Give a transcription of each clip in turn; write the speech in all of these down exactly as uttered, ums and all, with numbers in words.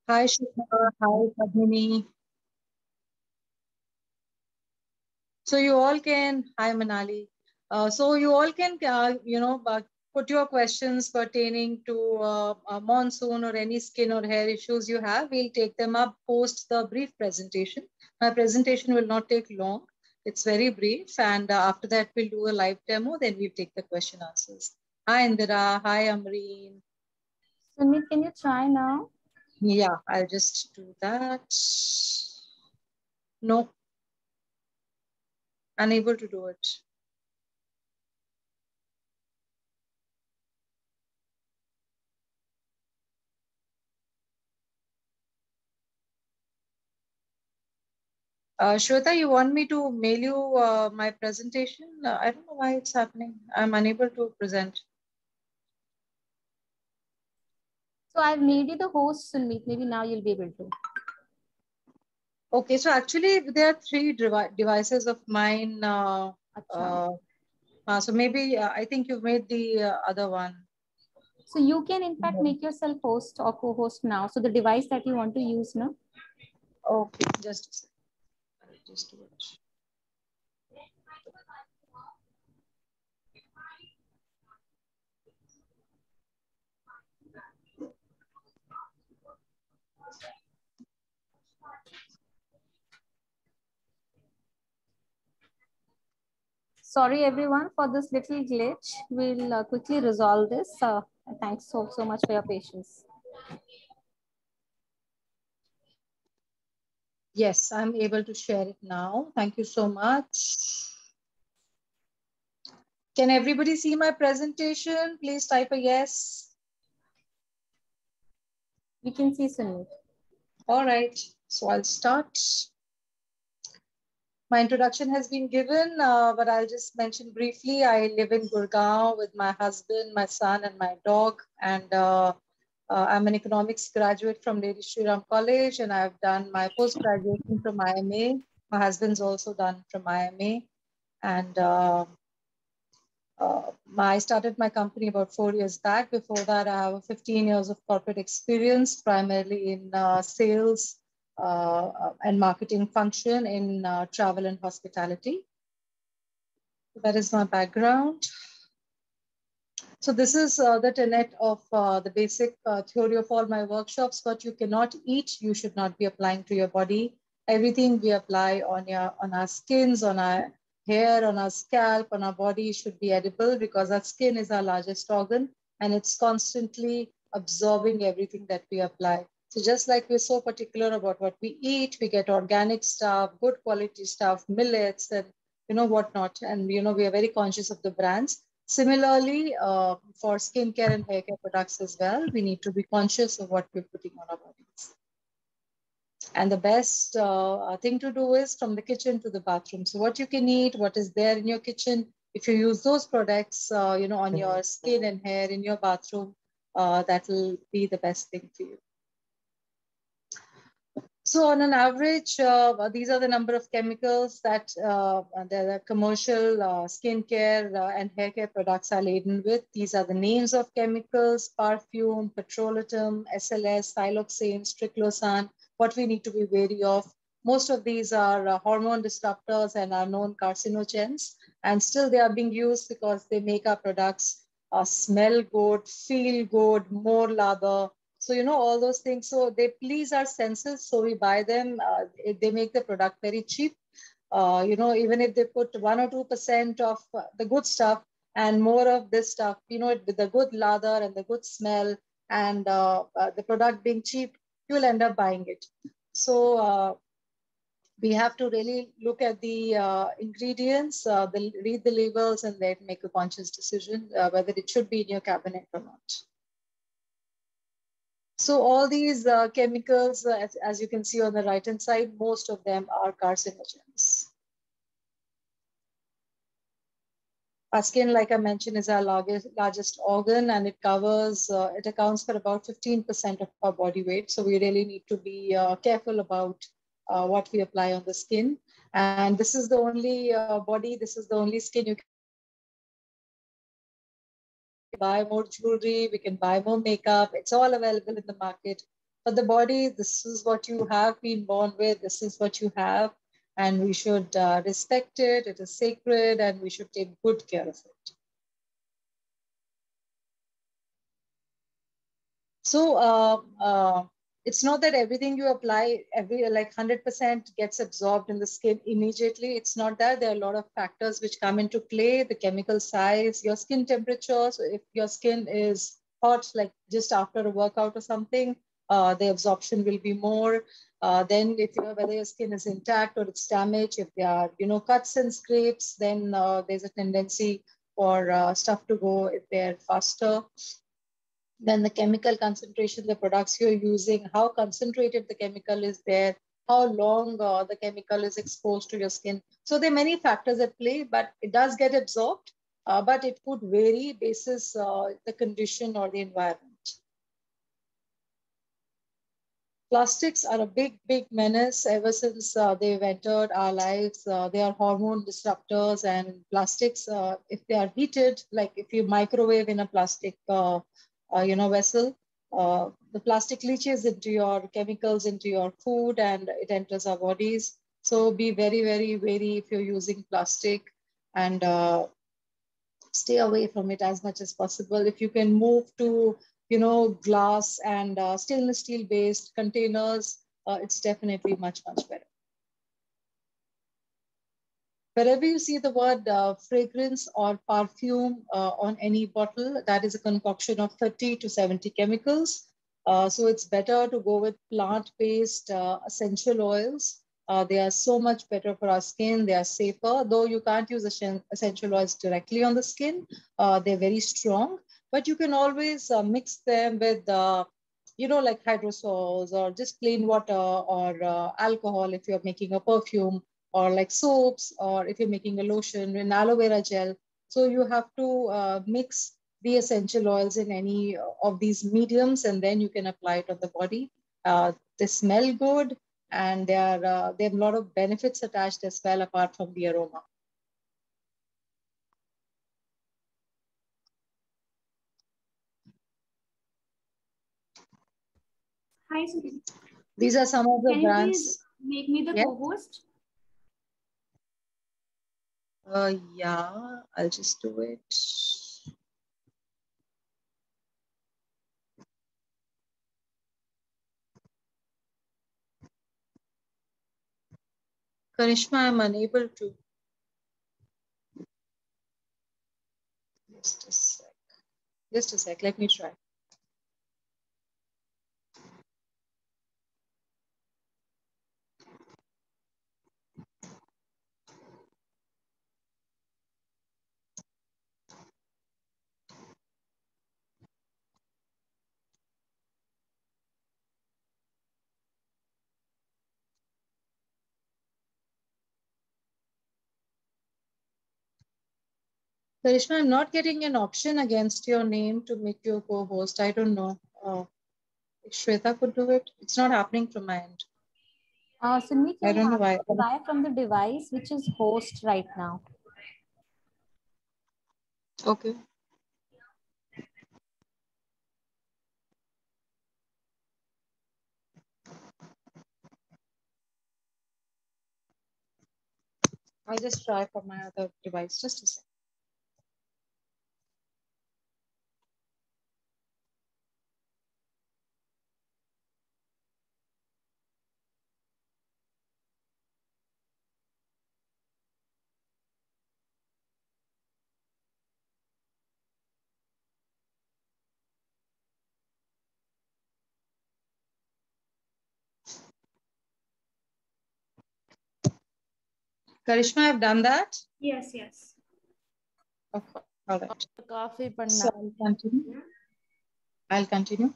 Hi, Shilpa. Hi, Padmini. So you all can, hi Manali. Uh, so you all can, uh, you know, uh, put your questions pertaining to uh, uh, monsoon or any skin or hair issues you have. We'll take them up post the brief presentation. My presentation will not take long. It's very brief. And uh, after that, we'll do a live demo. Then we'll take the question answers. Hi, Indira. Hi, Amreen. Sumit, can you try now? Yeah, I'll just do that. No, unable to do it. Uh, Shweta, you want me to mail you uh, my presentation? Uh, I don't know why it's happening. I'm unable to present. So I've made you the host, Sumit. Maybe now you'll be able to. Okay, so actually there are three devi devices of mine. Uh, uh, uh, so maybe uh, I think you've made the uh, other one. So you can in fact No. make yourself host or co-host now. So the device that you want to use now. Okay, just a second. I'll just do it. Sorry everyone for this little glitch. We'll uh, quickly resolve this. Uh, thanks so, so much for your patience. Yes, I'm able to share it now. Thank you so much. Can everybody see my presentation? Please type a yes. We can see Sumit. All right, so I'll start. My introduction has been given, uh, but I'll just mention briefly. I live in Gurgaon with my husband, my son, and my dog. And uh, uh, I'm an economics graduate from Lady Shri Ram College, and I've done my post graduation from I M A. My husband's also done from I M A. And uh, uh, I started my company about four years back. Before that, I have fifteen years of corporate experience, primarily in uh, sales uh, and marketing function in uh, travel and hospitality. That is my background. So this is uh, the tenet of uh, the basic uh, theory of all my workshops. What you cannot eat, you should not be applying to your body. Everything we apply on your on our skins, on our hair, on our scalp, on our body should be edible, because our skin is our largest organ and it's constantly absorbing everything that we apply. So just like we're so particular about what we eat, we get organic stuff, good quality stuff, millets, and you know whatnot, and you know we are very conscious of the brands. Similarly, uh, for skincare and hair care products as well, we need to be conscious of what we're putting on our bodies. And the best uh, thing to do is from the kitchen to the bathroom. So what you can eat, what is there in your kitchen, if you use those products, uh, you know, on your skin and hair in your bathroom, uh, that will be the best thing for you. So on an average, uh, these are the number of chemicals that uh, the commercial uh, skincare uh, and hair care products are laden with. These are the names of chemicals: perfume, petrolatum, S L S, siloxane, triclosan, what we need to be wary of. Most of these are uh, hormone disruptors and are known carcinogens, and still they are being used because they make our products uh, smell good, feel good, more lather. So, you know, all those things. So they please our senses. So we buy them. Uh, they make the product very cheap. Uh, you know, even if they put one or two percent of uh, the good stuff and more of this stuff, you know, with the good lather and the good smell and uh, uh, the product being cheap, you will end up buying it. So uh, we have to really look at the uh, ingredients, uh, the, read the labels, and then make a conscious decision uh, whether it should be in your cabinet or not. So all these uh, chemicals, uh, as, as you can see on the right-hand side, most of them are carcinogens. Our skin, like I mentioned, is our largest, largest organ, and it covers, uh, it accounts for about fifteen percent of our body weight. So we really need to be uh, careful about uh, what we apply on the skin. And this is the only uh, body, this is the only skin you can buy more jewelry, we can buy more makeup. It's all available in the market. For the body, this is what you have been born with, this is what you have, and we should uh, respect it. It is sacred, and we should take good care of it. So uh, uh, it's not that everything you apply, every like one hundred percent gets absorbed in the skin immediately. It's not that. There are a lot of factors which come into play: the chemical size, your skin temperature. So if your skin is hot, like just after a workout or something, uh, the absorption will be more. Uh, then if you know whether your skin is intact or it's damaged, if there are you know cuts and scrapes, then uh, there's a tendency for uh, stuff to go if they're faster. Then the chemical concentration, the products you're using, how concentrated the chemical is there, how long uh, the chemical is exposed to your skin. So there are many factors at play, but it does get absorbed, uh, but it could vary basis uh, the condition or the environment. Plastics are a big, big menace ever since uh, they've entered our lives. Uh, they are hormone disruptors, and plastics, uh, if they are heated, like if you microwave in a plastic, uh, uh, you know, vessel, uh, the plastic leaches into your chemicals into your food, and it enters our bodies. So be very, very wary if you're using plastic, and uh, stay away from it as much as possible. If you can move to, you know, glass and uh, stainless steel based containers, uh, it's definitely much, much better. Wherever you see the word uh, fragrance or perfume uh, on any bottle, that is a concoction of thirty to seventy chemicals. Uh, so it's better to go with plant-based uh, essential oils. Uh, they are so much better for our skin. They are safer, though you can't use essential oils directly on the skin. Uh, they're very strong, but you can always uh, mix them with, uh, you know, like hydrosols or just plain water or uh, alcohol if you're making a perfume, or like soaps, or if you're making a lotion in aloe vera gel. So you have to uh, mix the essential oils in any of these mediums, and then you can apply it on the body. Uh, they smell good, and they are uh, they have a lot of benefits attached as well, apart from the aroma. Hi, Sudeep. These are some of the Can you brands. please make me the Yes? co-host? Uh, yeah, I'll just do it. Karishma, I'm unable to. Just a sec. Just a sec. Let me try. Karishma, I'm not getting an option against your name to make you co-host. I don't know. Uh, if Shweta could do it. It's not happening from my end. Uh, Sunmi, I you don't know have why. to try from the device which is host right now. Okay. I'll just try from my other device. Just a second. Karishma, I've done that. Yes, yes. Okay. All right. Coffee panna. So I'll continue. I'll continue.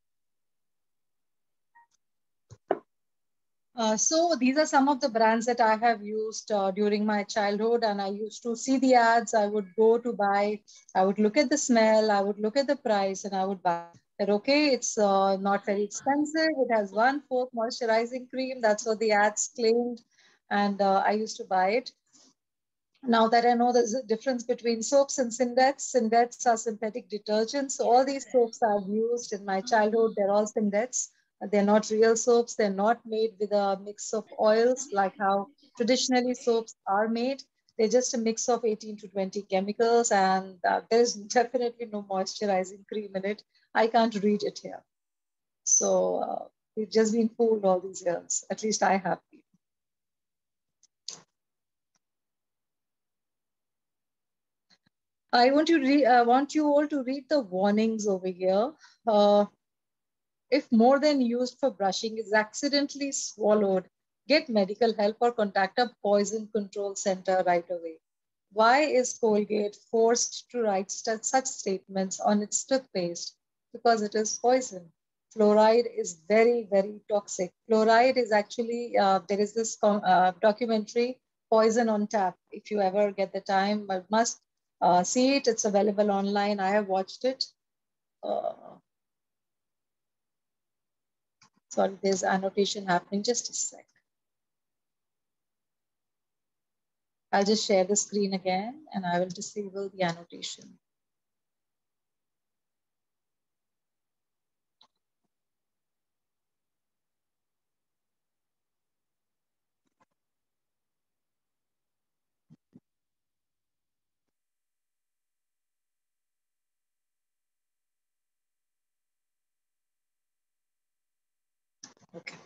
Uh, so these are some of the brands that I have used uh, during my childhood, and I used to see the ads. I would go to buy. I would look at the smell. I would look at the price, and I would buy. That okay, it's uh, not very expensive. It has one fourth moisturizing cream. That's what the ads claimed, and uh, I used to buy it. Now that I know there's a difference between soaps and Syndex, Syndex are synthetic detergents. So all these soaps I've used in my childhood, they're all Syndex. They're not real soaps. They're not made with a mix of oils like how traditionally soaps are made. They're just a mix of eighteen to twenty chemicals, and uh, there's definitely no moisturizing cream in it. I can't read it here. So uh, we've just been fooled all these years. At least I have been. I want to read. I want you all to read the warnings over here. Uh, if more than used for brushing is accidentally swallowed, get medical help or contact a poison control center right away. Why is Colgate forced to write such statements on its toothpaste? Because it is poison. Fluoride is very, very toxic. Fluoride is actually, uh, there is this uh, documentary, Poison on Tap. If you ever get the time, but must uh, see it. It's available online. I have watched it. Uh, sorry, there's annotation happening. Just a sec. I'll just share the screen again and I will disable the annotation. Okay.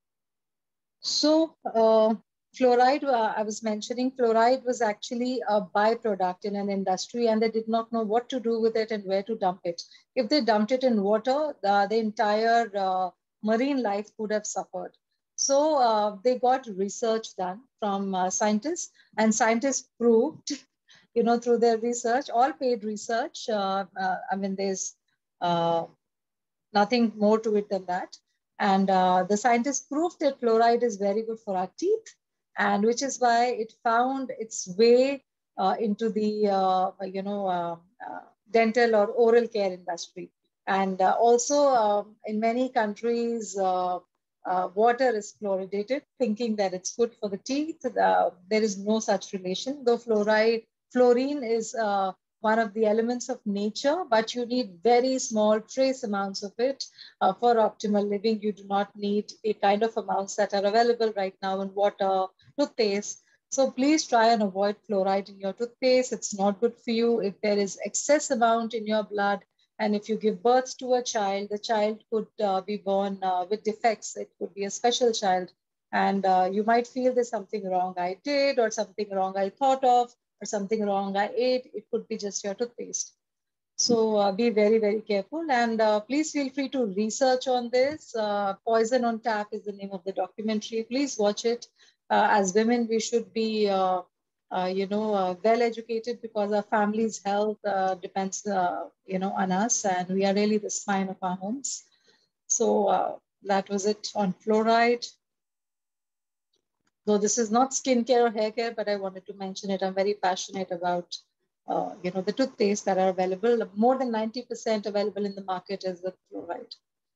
So uh, fluoride, uh, I was mentioning fluoride was actually a byproduct in an industry and they did not know what to do with it and where to dump it. If they dumped it in water, the, the entire uh, marine life would have suffered. So uh, they got research done from uh, scientists, and scientists proved, you know, through their research, all paid research. Uh, uh, I mean, there's uh, nothing more to it than that. And uh, the scientists proved that fluoride is very good for our teeth, and which is why it found its way uh, into the, uh, you know, uh, uh, dental or oral care industry. And uh, also um, in many countries, uh, uh, water is fluoridated, thinking that it's good for the teeth. Uh, there is no such relation, though fluoride, fluorine is uh, one of the elements of nature, but you need very small trace amounts of it uh, for optimal living. You do not need the kind of amounts that are available right now in water, toothpaste. So please try and avoid fluoride in your toothpaste. It's not good for you. If there is excess amount in your blood, and if you give birth to a child, the child could uh, be born uh, with defects. It could be a special child. And uh, you might feel there's something wrong I did, or something wrong I thought of, or something wrong I ate. It could be just your toothpaste. So uh, be very, very careful. And uh, please feel free to research on this. Uh, Poison on Tap is the name of the documentary. Please watch it. Uh, as women, we should be, uh, uh, you know, uh, well educated, because our family's health uh, depends, uh, you know, on us. And we are really the spine of our homes. So uh, that was it on fluoride. Though this is not skincare or hair care, but I wanted to mention it. I'm very passionate about, uh, you know, the toothpaste that are available. More than ninety percent available in the market is with fluoride.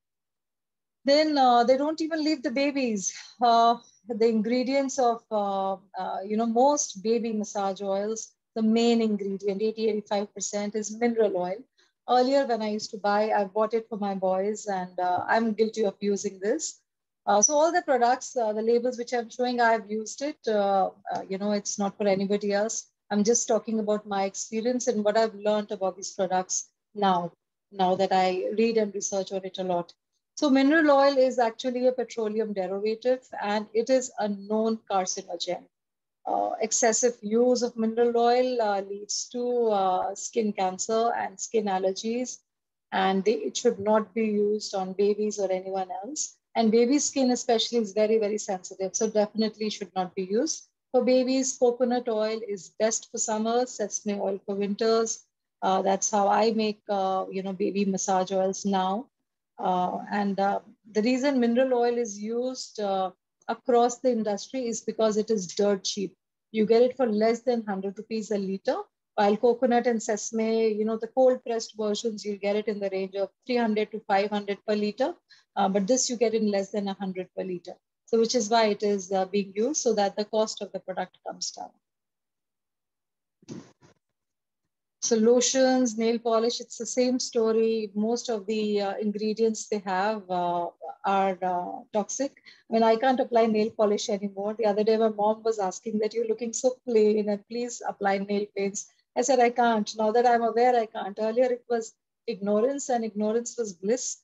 Then uh, they don't even leave the babies. Uh, the ingredients of, uh, uh, you know, most baby massage oils, the main ingredient, eighty, eighty-five percent is mineral oil. Earlier, when I used to buy, I bought it for my boys, and uh, I'm guilty of using this. Uh, so all the products, uh, the labels which I'm showing, I've used it. Uh, uh, you know, it's not for anybody else. I'm just talking about my experience and what I've learned about these products now, now that I read and research on it a lot. So mineral oil is actually a petroleum derivative, and it is a known carcinogen. Uh, excessive use of mineral oil uh, leads to uh, skin cancer and skin allergies, and they, it should not be used on babies or anyone else. And baby skin especially is very, very sensitive, so definitely should not be used. For babies, coconut oil is best for summers, sesame oil for winters. Uh, that's how I make, uh, you know, baby massage oils now. Uh, and uh, the reason mineral oil is used uh, across the industry is because it is dirt cheap. You get it for less than one hundred rupees a liter, while coconut and sesame, you know, the cold pressed versions, you get it in the range of three hundred to five hundred per liter. Uh, but this you get in less than one hundred per liter. So which is why it is uh, being used, so that the cost of the product comes down. So lotions, nail polish, it's the same story. Most of the uh, ingredients they have uh, are uh, toxic. I mean, I can't apply nail polish anymore. The other day, my mom was asking that you're looking so plain and please apply nail paints. I said, I can't. Now that I'm aware, I can't. Earlier, it was ignorance, and ignorance was bliss.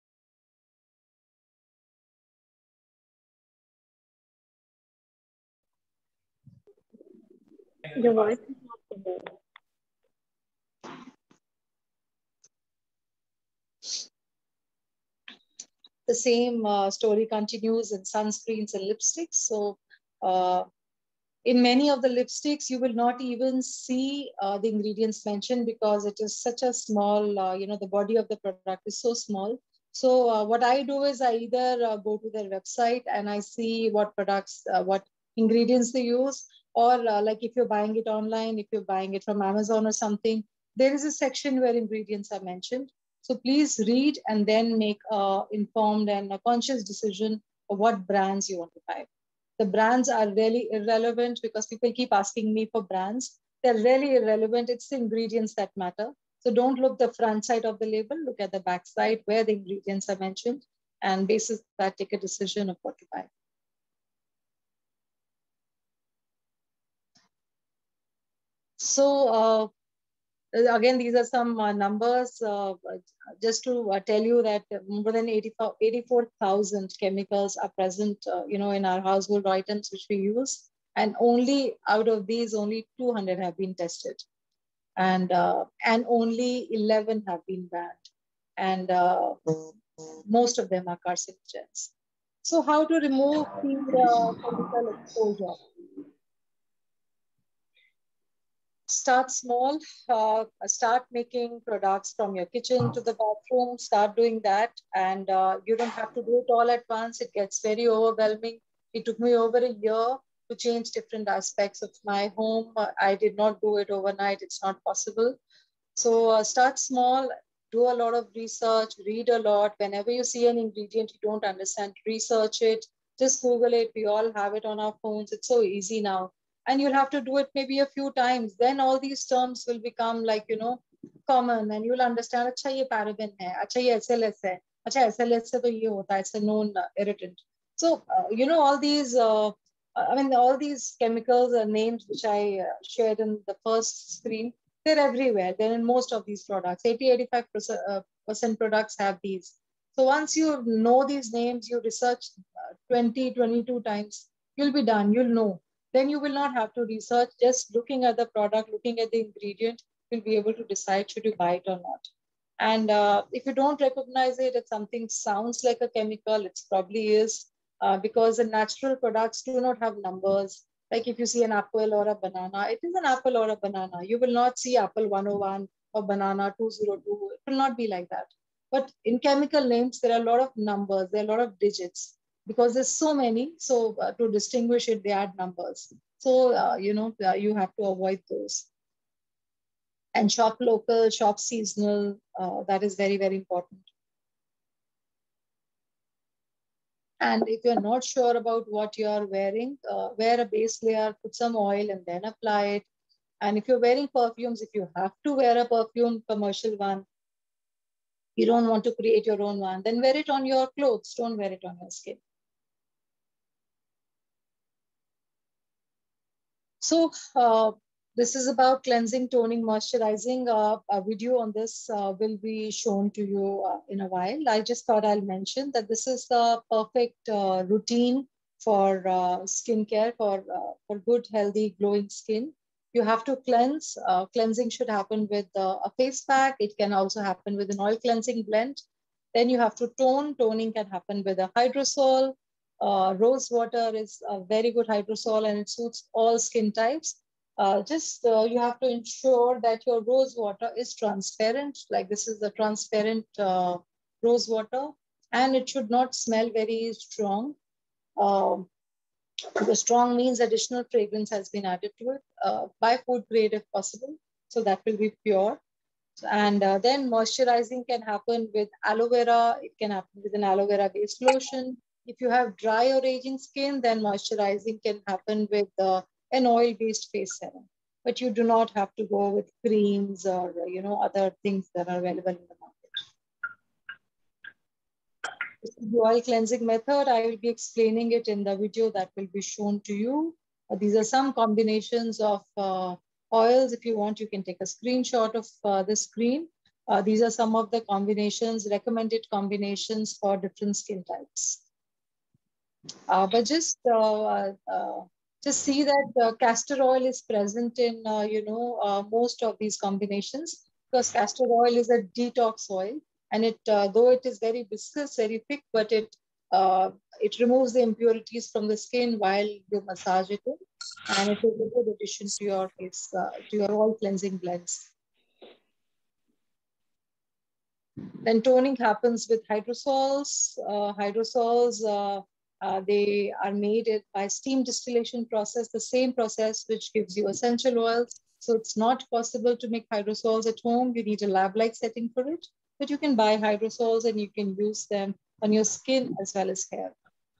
Your voice is not clear. The same uh, story continues in sunscreens and lipsticks. So uh, in many of the lipsticks, you will not even see uh, the ingredients mentioned because it is such a small, uh, you know, the body of the product is so small. So uh, what I do is I either uh, go to their website and I see what products, uh, what ingredients they use, or uh, like if you're buying it online, if you're buying it from Amazon or something, there is a section where ingredients are mentioned. So please read and then make a informed and a conscious decision of what brands you want to buy. The brands are really irrelevant because people keep asking me for brands. They're really irrelevant. It's the ingredients that matter. So don't look the front side of the label, look at the back side where the ingredients are mentioned, and basis that take a decision of what to buy. So uh, again, these are some uh, numbers uh, just to uh, tell you that more than eighty-four thousand chemicals are present, uh, you know, in our household items which we use, and only out of these, only two hundred have been tested, and uh, and only eleven have been banned, and uh, most of them are carcinogens. So, how to remove the uh, chemical exposure? Start small, uh, start making products from your kitchen to the bathroom, start doing that. And uh, you don't have to do it all at once. It gets very overwhelming. It took me over a year to change different aspects of my home. Uh, I did not do it overnight. It's not possible. So uh, start small, do a lot of research, read a lot. Whenever you see an ingredient you don't understand, research it, just Google it. We all have it on our phones. It's so easy now. And you'll have to do it maybe a few times. Then all these terms will become like, you know, common, and you'll understand, acha ye paraben hai, acha ye S L S hai, acha S L S se to ye hota hai, it's a known uh, irritant. So, uh, you know, all these, uh, I mean, all these chemicals are names which I uh, shared in the first screen. They're everywhere. They're in most of these products. eighty, eighty-five percent uh, percent products have these. So once you know these names, you research uh, twenty, twenty-two times, you'll be done. You'll know. Then you will not have to research. Just looking at the product, looking at the ingredient, you'll be able to decide should you buy it or not. And uh, if you don't recognize it, if something sounds like a chemical, it probably is uh, because the natural products do not have numbers. Like if you see an apple or a banana, it is an apple or a banana. You will not see apple one oh one or banana two oh two. It will not be like that. But in chemical names, there are a lot of numbers, there are a lot of digits because there's so many. So uh, to distinguish it, they add numbers. So, uh, you know, uh, you have to avoid those. And shop local, shop seasonal, uh, that is very, very important. And if you're not sure about what you're wearing, uh, wear a base layer, put some oil and then apply it. And if you're wearing perfumes, if you have to wear a perfume, commercial one, you don't want to create your own one, then wear it on your clothes, don't wear it on your skin. So uh, this is about cleansing, toning, moisturizing. Uh, a video on this uh, will be shown to you uh, in a while. I just thought I'll mention that this is the perfect uh, routine for uh, skincare, for, uh, for good, healthy, glowing skin. You have to cleanse. Uh, cleansing should happen with uh, a face pack. It can also happen with an oil cleansing blend. Then you have to tone. Toning can happen with a hydrosol. Uh, rose water is a very good hydrosol and it suits all skin types. Uh, just uh, you have to ensure that your rose water is transparent, like this is the transparent uh, rose water, and it should not smell very strong. Uh, because strong means additional fragrance has been added to it. Uh, buy food grade if possible, so that will be pure. And uh, then moisturizing can happen with aloe vera. It can happen with an aloe vera based lotion. If you have dry or aging skin, then moisturizing can happen with uh, an oil based face serum. but you do not have to go with creams or, you know, other things that are available in the market. This is the oil cleansing method. I will be explaining it in the video that will be shown to you. Uh, these are some combinations of uh, oils. If you want, you can take a screenshot of uh, the screen. Uh, these are some of the combinations, recommended combinations for different skin types. Uh, but just uh, uh, just see that uh, castor oil is present in, uh, you know, uh, most of these combinations, because castor oil is a detox oil, and it, uh, though it is very viscous, very thick, but it uh, it removes the impurities from the skin while you massage it in, and it is a good addition to your face, uh, to your oil cleansing blends. Then toning happens with hydrosols. Uh, hydrosols, uh, uh, they are made it by steam distillation process, the same process which gives you essential oils. So it's not possible to make hydrosols at home. You need a lab-like setting for it, but you can buy hydrosols and you can use them on your skin as well as hair.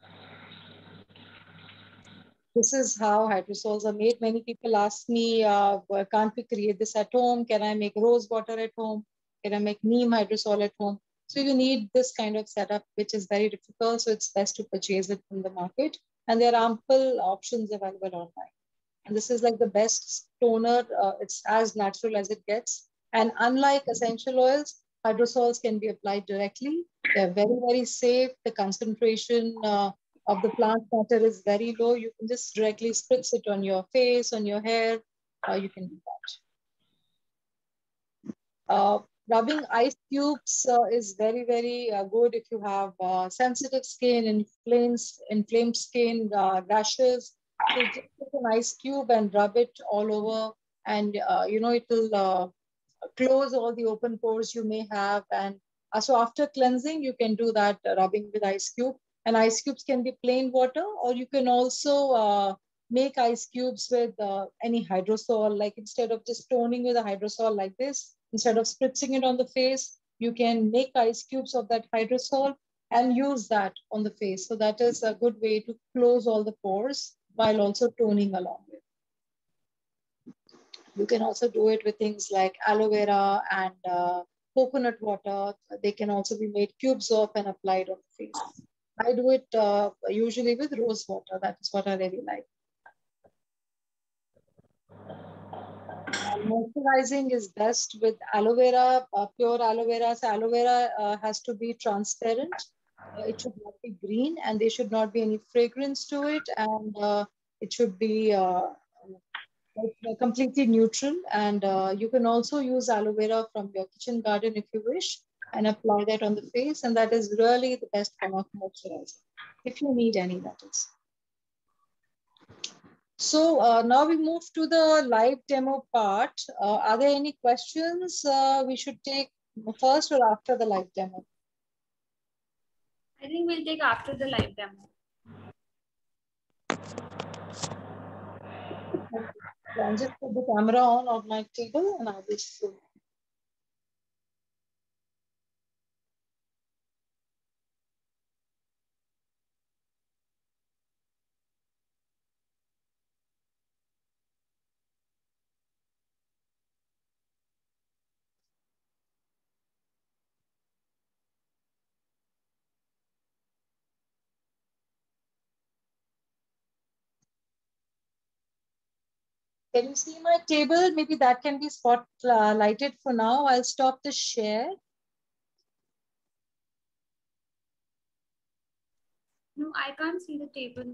This is how hydrosols are made. Many people ask me, uh, can't we create this at home? Can I make rose water at home? Can I make neem hydrosol at home? So you need this kind of setup, which is very difficult. So it's best to purchase it from the market. And there are ample options available online. And this is like the best toner. Uh, it's as natural as it gets. And unlike essential oils, hydrosols can be applied directly. They're very, very safe. The concentration uh, of the plant matter is very low. You can just directly spritz it on your face, on your hair. Uh, you can do that. Uh, rubbing ice cubes uh, is very, very uh, good if you have uh, sensitive skin, inflamed, inflamed skin, uh, rashes. So just take an ice cube and rub it all over, and uh, you know, it will uh, close all the open pores you may have. And uh, so after cleansing, you can do that uh, rubbing with ice cube. And ice cubes can be plain water, or you can also uh, make ice cubes with uh, any hydrosol. Like instead of just toning with a hydrosol like this, instead of spritzing it on the face, you can make ice cubes of that hydrosol and use that on the face. So that is a good way to close all the pores while also toning along with. You can also do it with things like aloe vera and uh, coconut water. They can also be made cubes of and applied on the face. I do it uh, usually with rose water. That is what I really like. And moisturizing is best with aloe vera, uh, pure aloe vera. So aloe vera uh, has to be transparent. Uh, it should not be green, and there should not be any fragrance to it. And uh, it should be uh, completely neutral. And uh, you can also use aloe vera from your kitchen garden if you wish, and apply that on the face. And that is really the best form of moisturizer, if you need any, that is. So uh, now we move to the live demo part. Uh, are there any questions uh, we should take first or after the live demo? I think we'll take after the live demo. I'll just put the camera on on my table and I will show. Can you see my table? Maybe that can be spotlighted for now. I'll stop the share. No, I can't see the table.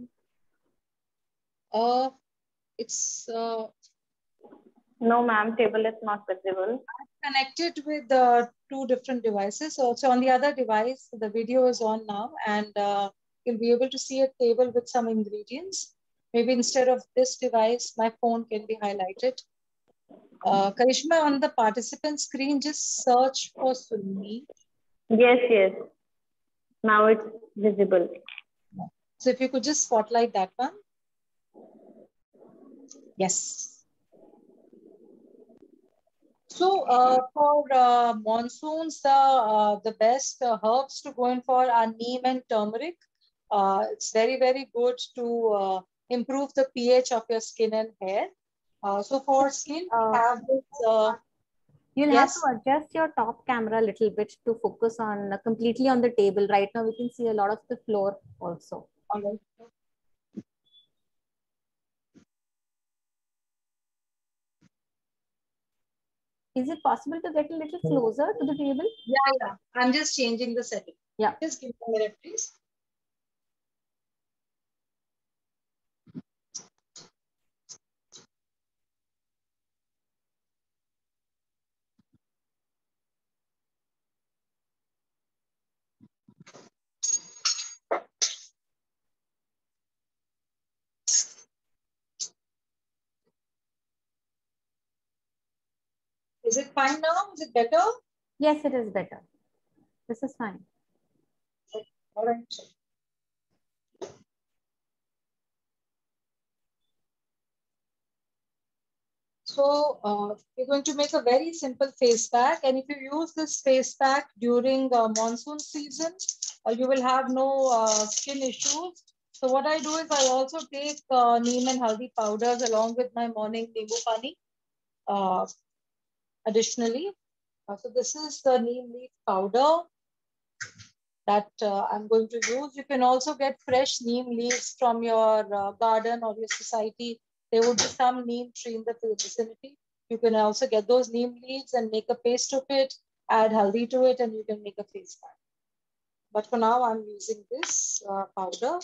Uh, it's uh, No, ma'am, table is not visible. I'm connected with uh, two different devices. So, so on the other device, the video is on now, and uh, you'll be able to see a table with some ingredients. Maybe instead of this device, my phone can be highlighted. Uh, Karishma, on the participant screen, just search for Sunmi. Yes, yes. Now it's visible. So if you could just spotlight that one. Yes. So uh, for uh, monsoons, the, uh, the best uh, herbs to go in for are neem and turmeric. Uh, it's very, very good to uh, improve the pH of your skin and hair. Uh, so for skin, we Uh, have this. Uh, You'll yes. have to adjust your top camera a little bit to focus on uh, completely on the table. Right now, we can see a lot of the floor also. All right. Is it possible to get a little closer to the table? Yeah, yeah. I'm just changing the setting. Yeah. Just give me a minute, please. Is it fine now? Is it better? Yes, it is better. This is fine. All right. So uh, we're going to make a very simple face pack. And if you use this face pack during uh, monsoon season, uh, you will have no uh, skin issues. So what I do is I also take uh, neem and haldi powders along with my morning nimbu pani. Uh, additionally, uh, so this is the neem leaf powder that uh, I'm going to use. You can also get fresh neem leaves from your uh, garden or your society. There would be some neem tree in the vicinity. You can also get those neem leaves and make a paste of it, add haldi to it, and you can make a face pack. But for now, I'm using this uh, powder.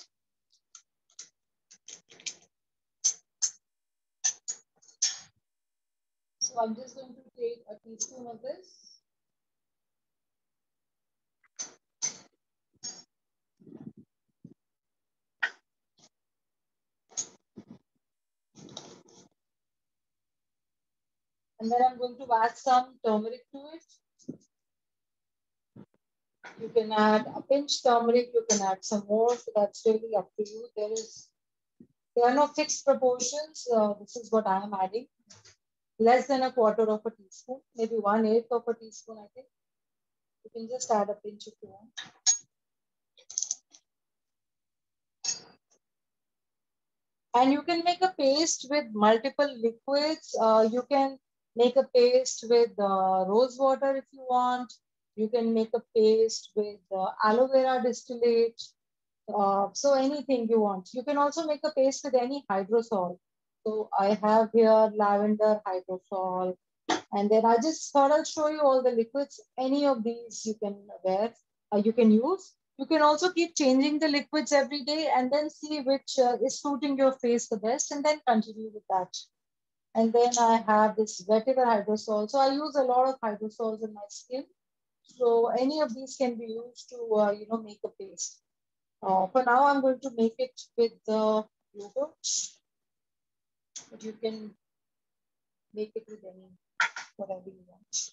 So I'm just going to take a teaspoon of this. And then I'm going to add some turmeric to it. You can add a pinch turmeric, you can add some more, so that's really up to you. There is, there are no fixed proportions. Uh, this is what I am adding. Less than a quarter of a teaspoon, maybe one eighth of a teaspoon, I think. You can just add a pinch if you want. And you can make a paste with multiple liquids. Uh, you can make a paste with uh, rose water if you want. You can make a paste with uh, aloe vera distillate. Uh, so anything you want. You can also make a paste with any hydrosol. So I have here lavender hydrosol. And then I just thought I'll show you all the liquids. Any of these you can wear, uh, you can use. You can also keep changing the liquids every day and then see which uh, is suiting your face the best and then continue with that. And then I have this vetiver hydrosol. So I use a lot of hydrosols in my skin. So any of these can be used to, uh, you know, make a paste. Uh, for now, I'm going to make it with the yogurt, but you can make it with any, whatever you want.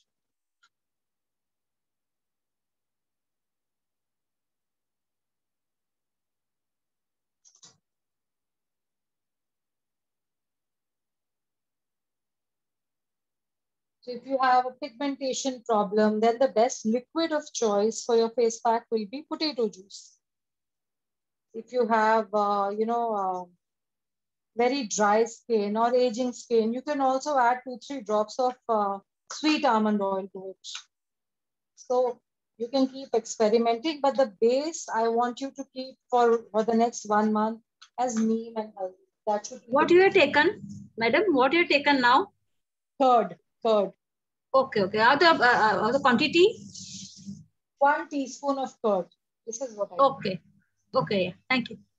So if you have a pigmentation problem, then the best liquid of choice for your face pack will be potato juice. If you have, uh, you know, uh, very dry skin or aging skin, you can also add two, three drops of uh, sweet almond oil to it. So you can keep experimenting, but the base I want you to keep for, for the next one month as neem and haldi. That should be what you have taken, madam? What you have taken now? Curd, curd. Okay, okay. Are the uh, uh, the quantity? One teaspoon of curd. This is what I Okay, do. Okay. Thank you.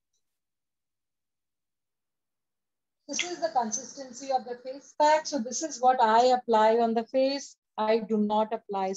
This is the consistency of the face pack. So this is what I apply on the face. I do not apply.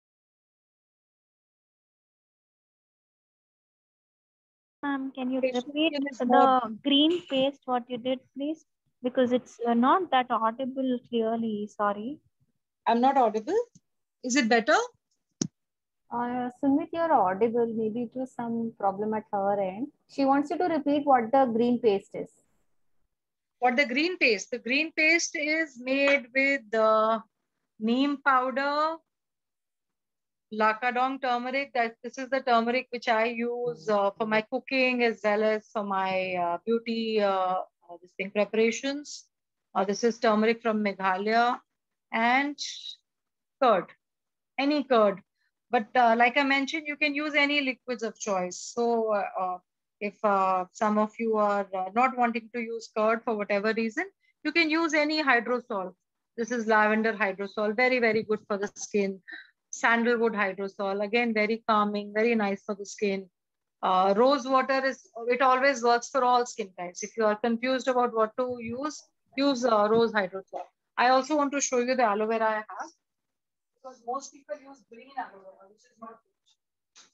Um, can you Facial repeat skin is the more- green paste, what you did, please? Because it's uh, not that audible clearly, sorry. I'm not audible. Is it better? Uh, Sumit, you're audible. Maybe it was some problem at her end. She wants you to repeat what the green paste is. What the green paste? The green paste is made with the neem powder, Lakadong turmeric. That this is the turmeric which I use uh, for my cooking as well as for my uh, beauty uh, uh, this thing preparations. Uh, this is turmeric from Meghalaya, and curd, any curd. But uh, like I mentioned, you can use any liquids of choice. So uh, uh, if uh, some of you are uh, not wanting to use curd for whatever reason, you can use any hydrosol. This is lavender hydrosol, very, very good for the skin. Sandalwood hydrosol, again, very calming, very nice for the skin. Uh, rose water is, it always works for all skin types. If you are confused about what to use, use uh, rose hydrosol. I also want to show you the aloe vera I have, because most people use green aloe vera, which is not good.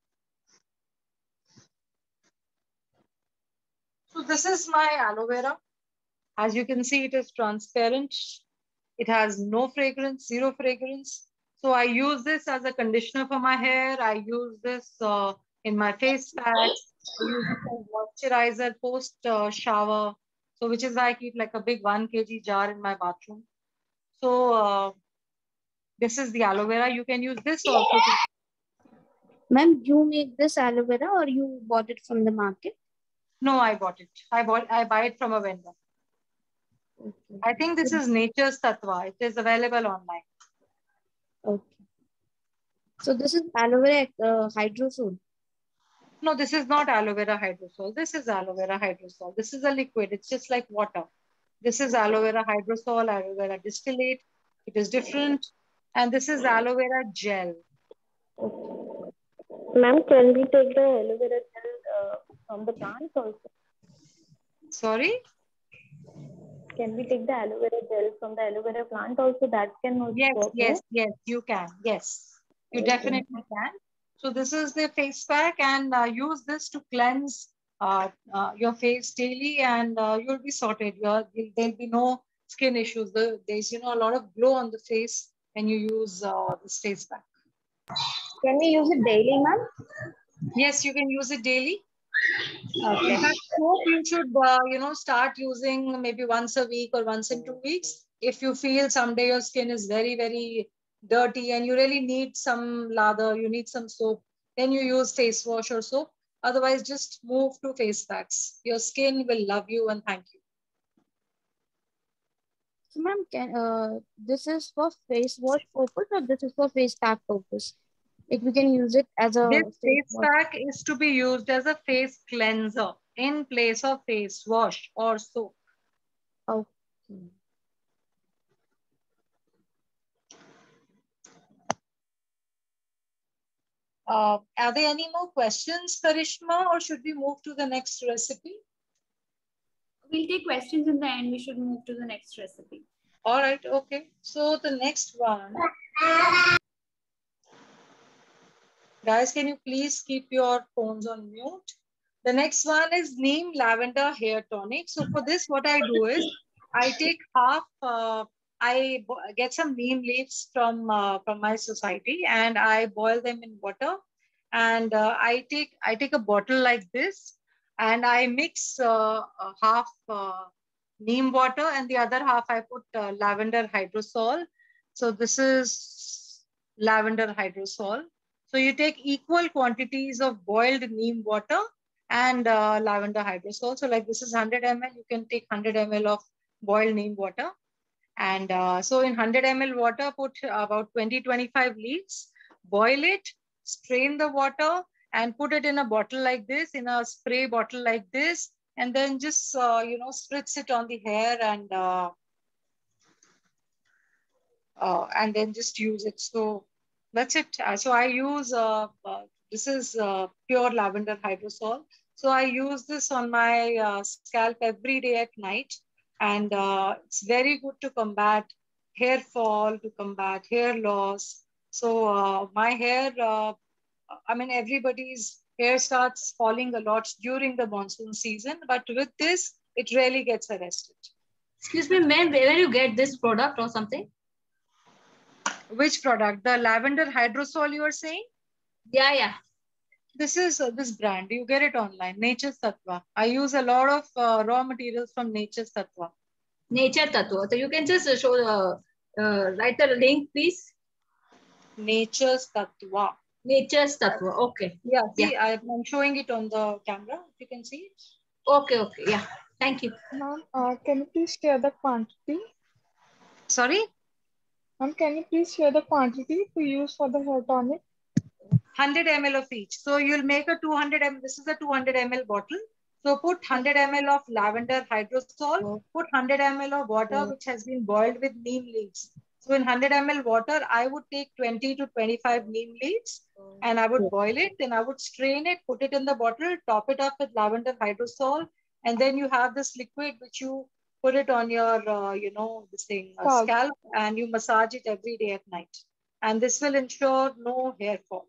So this is my aloe vera. As you can see, it is transparent. It has no fragrance, zero fragrance. So I use this as a conditioner for my hair. I use this uh, in my face packs. I use it as moisturizer post uh, shower. So which is why I keep like a big one kilogram jar in my bathroom. So uh, this is the aloe vera. You can use this also. Ma'am, you make this aloe vera or you bought it from the market? No, I bought it. I bought. I buy it from a vendor. Okay. I think this is Nature's Tattva. It is available online. Okay. So this is aloe vera uh, hydrosol. No, this is not aloe vera hydrosol. This is aloe vera hydrosol. This is a liquid. It's just like water. This is aloe vera hydrosol, aloe vera distillate. It is different. And this is aloe vera gel. Okay. Ma'am, can we take the aloe vera gel uh, from the plants also? Sorry? Can we take the aloe vera gel from the aloe vera plant also? That can also Yes, work, yes, right? yes, you can. Yes, you Okay. definitely can. So this is the face pack, and uh, use this to cleanse uh, uh, your face daily, and uh, you'll be sorted. You're, there'll be no skin issues. The, there's you know a lot of glow on the face when you use uh, this face pack. Can we use it daily, ma'am? Yes, you can use it daily. Okay. In fact, soap you should uh, you know start using maybe once a week or once in two weeks. If you feel someday your skin is very very dirty and you really need some lather, you need some soap, then you use face wash or soap. Otherwise, just move to face packs. Your skin will love you and thank you. So ma'am, can uh this is for face wash purpose or this is for face pack purpose? Like we can use it as a This face face wash. pack is to be used as a face cleanser in place of face wash or soap. Okay. Uh, are there any more questions, Karishma, or should we move to the next recipe? We'll take questions in the end. We should move to the next recipe. All right, okay. So the next one. Guys, can you please keep your phones on mute? The next one is neem lavender hair tonic. So for this, what I do is I take half, uh, I get some neem leaves from, uh, from my society and I boil them in water. And uh, I take I take a bottle like this and I mix uh, uh, half uh, neem water and the other half I put uh, lavender hydrosol. So this is lavender hydrosol. So you take equal quantities of boiled neem water and uh, lavender hydrosol. So like this is one hundred milliliters, you can take one hundred milliliters of boiled neem water. And uh, so in one hundred milliliters water, put about twenty to twenty-five leaves, boil it, strain the water and put it in a bottle like this, in a spray bottle like this, and then just, uh, you know, spritz it on the hair and, uh, uh, and then just use it. So that's it. Uh, so I use, uh, uh, this is uh, pure lavender hydrosol. So I use this on my uh, scalp every day at night. And uh, it's very good to combat hair fall, to combat hair loss. So uh, my hair, uh, I mean, everybody's hair starts falling a lot during the monsoon season. But with this, it really gets arrested. Excuse me, ma'am, where you get this product or something? Which product? The lavender hydrosol you are saying? Yeah, yeah. This is uh, this brand. You get it online. Nature's Tattva. I use a lot of uh, raw materials from Nature's Tattva. Nature Tattva. So you can just uh, show, uh, uh, write the link, please. Nature's Tattva. Nature's Tattva. Okay. Yeah, see, Yeah. I'm showing it on the camera. If you can see it. Okay, okay. Yeah. Thank you. Ma'am, uh, can you please share the quantity? Sorry? Ma'am, can you please share the quantity to use for the hair tonic? one hundred milliliters of each. So you'll make a two hundred milliliters. This is a two hundred milliliters bottle. So put one hundred milliliters of lavender hydrosol. Put one hundred milliliters of water which has been boiled with neem leaves. So in one hundred milliliters water, I would take twenty to twenty-five neem leaves and I would boil it. Then I would strain it, put it in the bottle, top it up with lavender hydrosol. And then you have this liquid which you put it on your, uh, you know, this thing, uh, Scalp. scalp, and you massage it every day at night. And this will ensure no hair fall.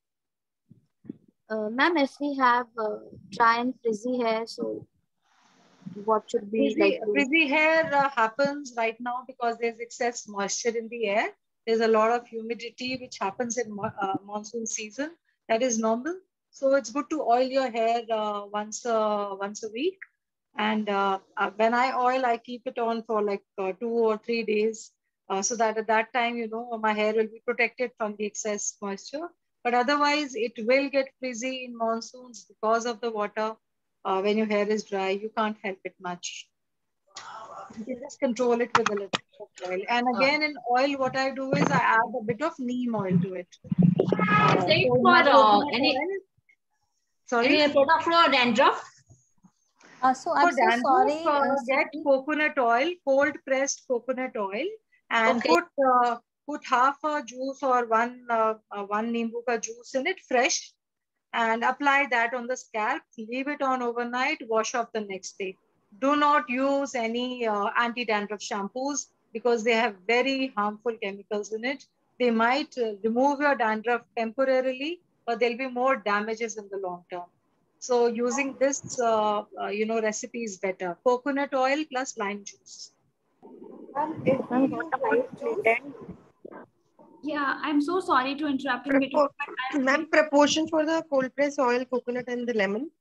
Uh, ma'am, if we have uh, dry and frizzy hair, so what should be Frizzy, like? frizzy hair uh, happens right now because there's excess moisture in the air. There's a lot of humidity which happens in mo uh, monsoon season. That is normal. So it's good to oil your hair uh, once uh, once a week. And uh, uh, when I oil, I keep it on for like uh, two or three days, uh, so that at that time, you know, my hair will be protected from the excess moisture. But otherwise, it will get frizzy in monsoons because of the water. Uh, when your hair is dry, you can't help it much. You can just control it with a little bit of oil. And again, in oil, what I do is I add a bit of neem oil to it. Uh, Is it so in for my uh, coconut any oil, sorry? any product for dandruff? Uh, so I'm For so dandruff, sorry. uh, Uh, get Siti. coconut oil, cold pressed coconut oil, and Okay. put uh, put half a juice or one uh, uh, one nimbu ka juice in it, fresh, and apply that on the scalp. Leave it on overnight. Wash off the next day. Do not use any uh, anti-dandruff shampoos because they have very harmful chemicals in it. They might uh, remove your dandruff temporarily, but there'll be more damages in the long term. So using this, uh, uh, you know, recipe is better. Coconut oil plus lime juice. Ma'am, what about latent? Yeah, I'm so sorry to interrupt in between. Propo Ma'am, proportion for the cold press oil, coconut and the lemon?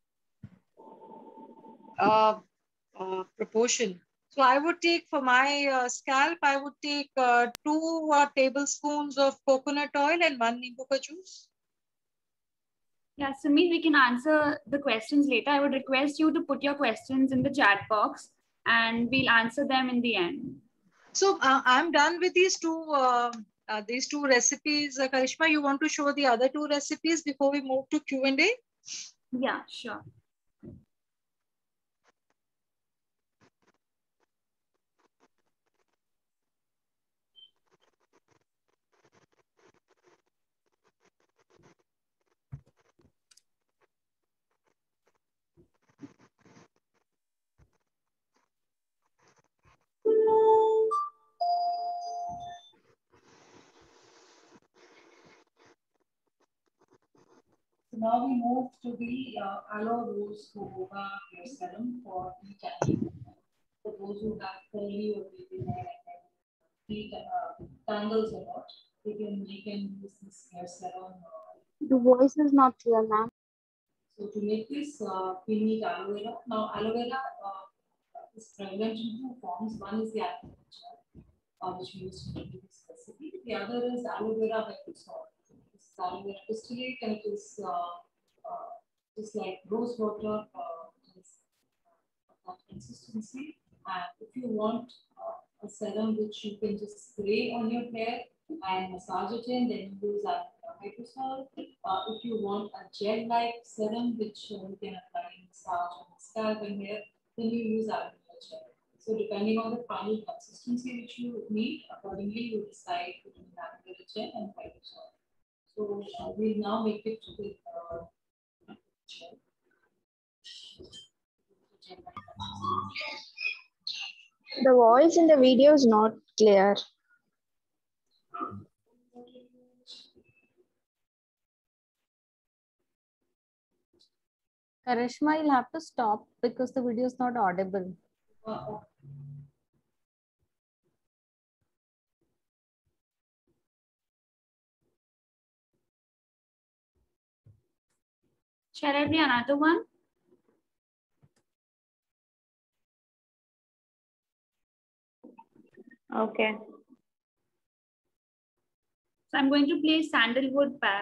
Uh, uh, proportion. So I would take for my uh, scalp, I would take uh, two uh, tablespoons of coconut oil and one nimbu ka juice. Yeah, Sumit, we can answer the questions later. I would request you to put your questions in the chat box and we'll answer them in the end. So uh, I'm done with these two uh, uh, these two recipes. Uh, Karishma, you want to show the other two recipes before we move to Q and A? Yeah, sure. So now we move to the uh, Aloe Rose Jojoba hair serum for each animal. For those who have curly or wavy hair and heat uh, tangles a lot, they can they can use this hair serum. Uh, The voice is not clear, ma'am. so to make this, uh, we need aloe vera. Now aloe vera uh, is prevalent in two forms. One is the aloe vera, uh, which we use to make this recipe. The other is aloe vera hydrosol. This is aloe vera distillate and it is uh, uh, just like rose water. Uh, That consistency. And if you want uh, a serum which you can just spray on your hair and massage it in, then you use a hydrosol. Uh, if you want a gel-like serum which uh, you can apply in massage on the scalp and hair, then you use aloe vera gel. So depending on the final consistency which you need, accordingly you decide between aloe vera gel and hydrosol. So uh, we'll now make it with uh, gel. The voice in the video is not clear. Karishma, you'll have to stop because the video is not audible. Uh, Shall I play another one? Okay. So I'm going to play Sandalwood Pack.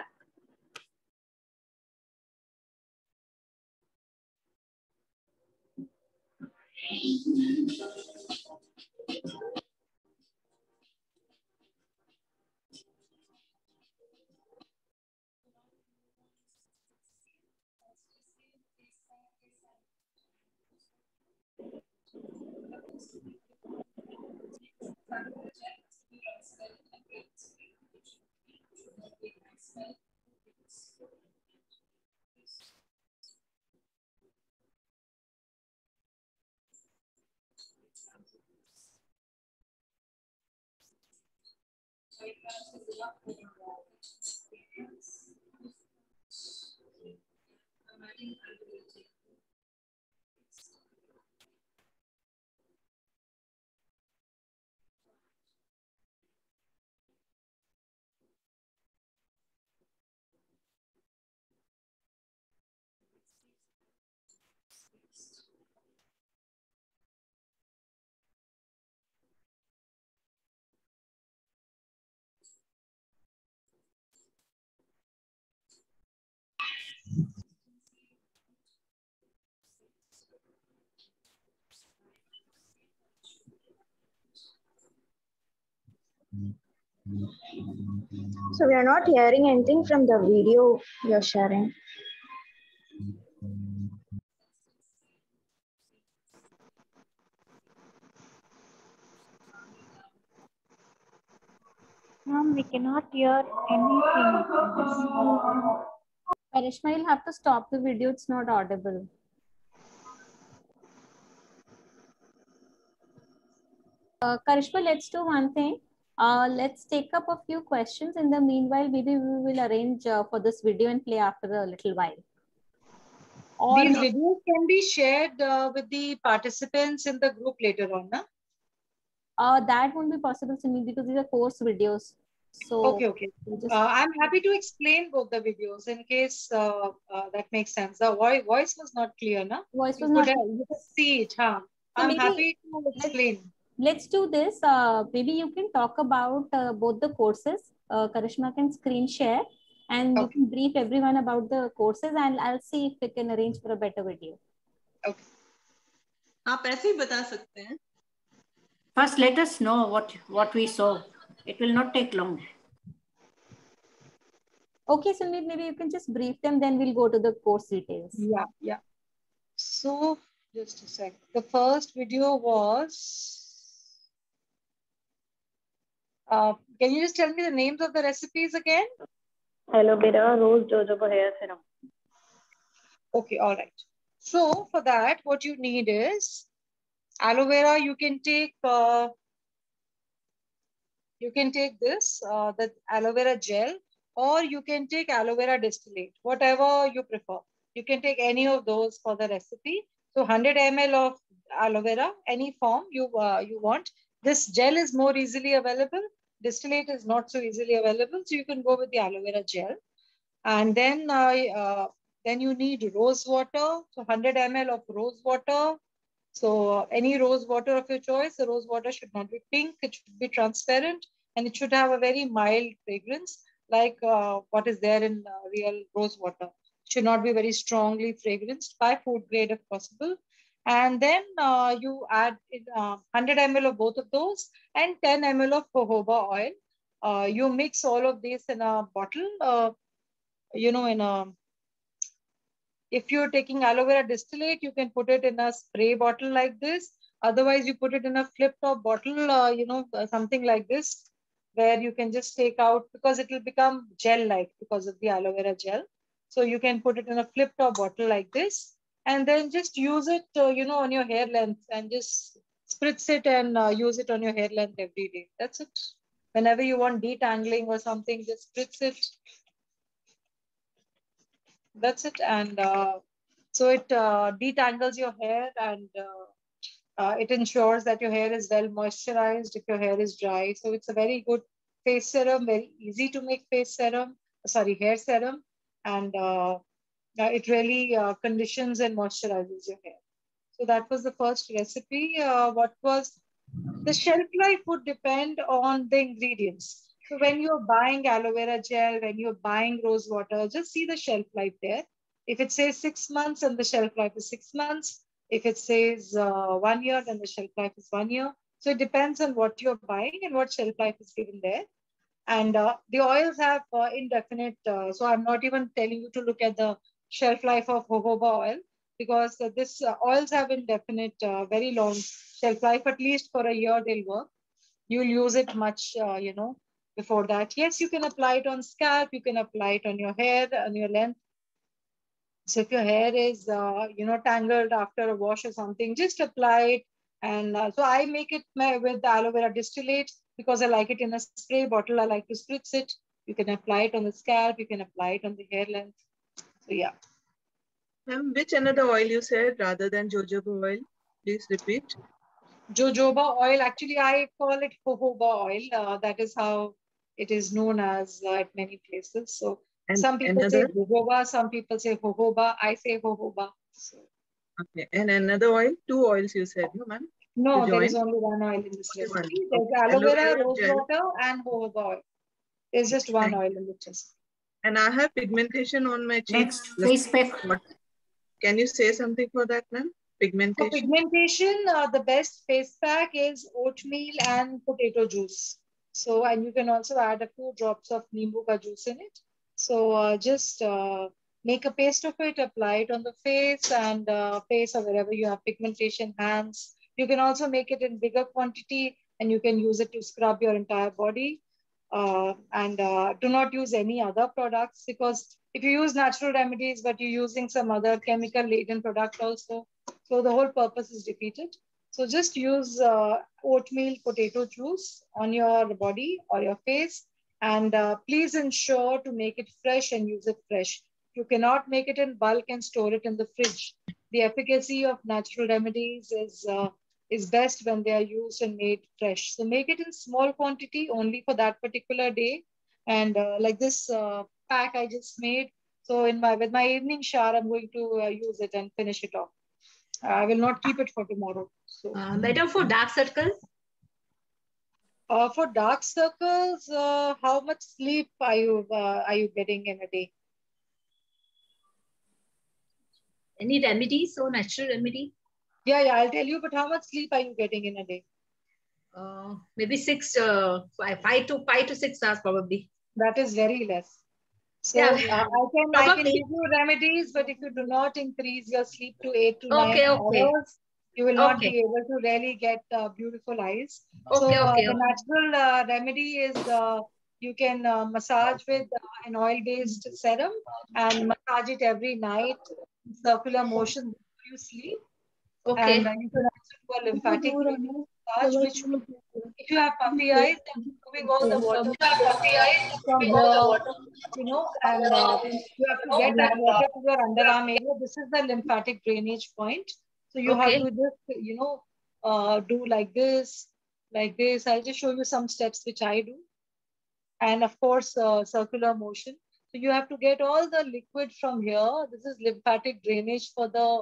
So we are not hearing anything from the video you're sharing. Ma'am, we cannot hear anything. Karishma, you'll have to stop the video. It's not audible. Uh, Karishma, let's do one thing. Uh, let's take up a few questions. In the meanwhile, maybe we will arrange uh, for this video and play after a little while. Or these videos can be shared uh, with the participants in the group later on, na? Uh, that won't be possible to me because these are course videos. So okay, okay. We'll just... uh, I'm happy to explain both the videos in case uh, uh, that makes sense. The voice, voice was not clear, na? Voice was you not could, clear. You could see it, huh? So I'm happy to explain. Let's do this. Uh, maybe you can talk about uh, both the courses. Uh, Karishma can screen share and okay. You can brief everyone about the courses and I'll see if we can arrange for a better video. Okay. आप ऐसे ही बता सकते हैं. First, let us know what, what we saw. It will not take long. Okay, so maybe you can just brief them, then we'll go to the course details. Yeah, yeah. So, just a sec. The first video was... Uh, can you just tell me the names of the recipes again? Aloe vera, rose jojoba hair serum. Okay, all right. So for that, what you need is aloe vera. You can take uh, you can take this uh, the aloe vera gel, or you can take aloe vera distillate, whatever you prefer. You can take any of those for the recipe. So one hundred milliliters of aloe vera, any form you uh, you want. This gel is more easily available. Distillate is not so easily available, so you can go with the aloe vera gel. And then, uh, uh, then you need rose water, so one hundred milliliters of rose water. So uh, any rose water of your choice. The rose water should not be pink; it should be transparent, and it should have a very mild fragrance, like uh, what is there in uh, real rose water. It should not be very strongly fragranced. By food grade if possible. And then uh, you add uh, one hundred milliliters of both of those and ten milliliters of jojoba oil. Uh, you mix all of this in a bottle, uh, you know, in a, if you're taking aloe vera distillate, you can put it in a spray bottle like this. Otherwise, you put it in a flip top bottle, uh, you know, something like this, where you can just take out, because it will become gel-like because of the aloe vera gel. So you can put it in a flip top bottle like this. And then just use it, uh, you know, on your hair length and just spritz it and uh, use it on your hair length every day. That's it. Whenever you want detangling or something, just spritz it. That's it. And uh, so it uh, detangles your hair and uh, uh, it ensures that your hair is well moisturized if your hair is dry. So it's a very good face serum, very easy to make face serum, sorry, hair serum. And uh, Uh, it really uh, conditions and moisturizes your hair. So that was the first recipe. Uh, what was the shelf life would depend on the ingredients. So when you're buying aloe vera gel, when you're buying rose water, just see the shelf life there. If it says six months and the shelf life is six months, If it says uh, one year, then the shelf life is one year. So it depends on what you're buying and what shelf life is given there. And uh, the oils have uh, indefinite, uh, so I'm not even telling you to look at the shelf life of jojoba oil, because uh, this uh, oils have indefinite, uh, very long shelf life, at least for a year they'll work. You'll use it much, uh, you know, before that. Yes, you can apply it on scalp, you can apply it on your hair, on your length. So if your hair is, uh, you know, tangled after a wash or something, just apply it. And uh, so I make it with the aloe vera distillate because I like it in a spray bottle. I like to spritz it. You can apply it on the scalp. You can apply it on the hair length. So yeah. Ma'am, which another oil you said rather than jojoba oil? Please repeat. Jojoba oil. Actually, I call it jojoba oil. Uh, that is how it is known as uh, at many places. So and some people another? say jojoba, some people say jojoba. I say jojoba. So. Okay, and another oil? Two oils you said, no, ma'am? No, there is only one oil in this Only recipe. one. There's Okay. aloe vera, Aloe rose gel. water, and jojoba oil. There's just one Thank oil in the recipe. And I have pigmentation on my cheeks. Next, face pack. Can you say something for that, ma'am? For Pigmentation? pigmentation, uh, the best face pack is oatmeal and potato juice. So, and you can also add a few drops of nimbu ka juice in it. So, uh, just uh, make a paste of it, apply it on the face and uh, face or wherever you have pigmentation, hands. You can also make it in bigger quantity and you can use it to scrub your entire body. Uh, and uh, do not use any other products, because if you use natural remedies, but you're using some other chemical laden product also, so the whole purpose is defeated. So just use uh, oatmeal potato juice on your body or your face, and uh, please ensure to make it fresh and use it fresh. You cannot make it in bulk and store it in the fridge. The efficacy of natural remedies is uh, is best when they are used and made fresh. So make it in small quantity only for that particular day. And uh, like this uh, pack I just made. So in my with my evening shower, I'm going to uh, use it and finish it off. I will not keep it for tomorrow. So, uh, madam, for dark circles? Uh, for dark circles, uh, how much sleep are you uh, are you getting in a day? Any remedies? So natural remedy? Yeah, yeah, I'll tell you. But how much sleep are you getting in a day? Uh, maybe six, uh, five, five to five to six hours probably. That is very less. So yeah, uh, I can I can give you remedies, but if you do not increase your sleep to eight to nine okay, okay. hours, you will not okay. be able to really get uh, beautiful eyes. Okay, so uh, okay, the okay. natural uh, remedy is uh, you can uh, massage with uh, an oil-based serum and massage it every night in circular motion before you sleep. Okay. And uh, you can also do a lymphatic massage, which will, if you have puffy eyes, then moving all the water from here, you know, and uh, you have to get that water to your underarm area. This is the lymphatic drainage point. So you Okay. have to just, you know, uh, do like this, like this. I'll just show you some steps which I do. And of course, uh, circular motion. So you have to get all the liquid from here. This is lymphatic drainage for the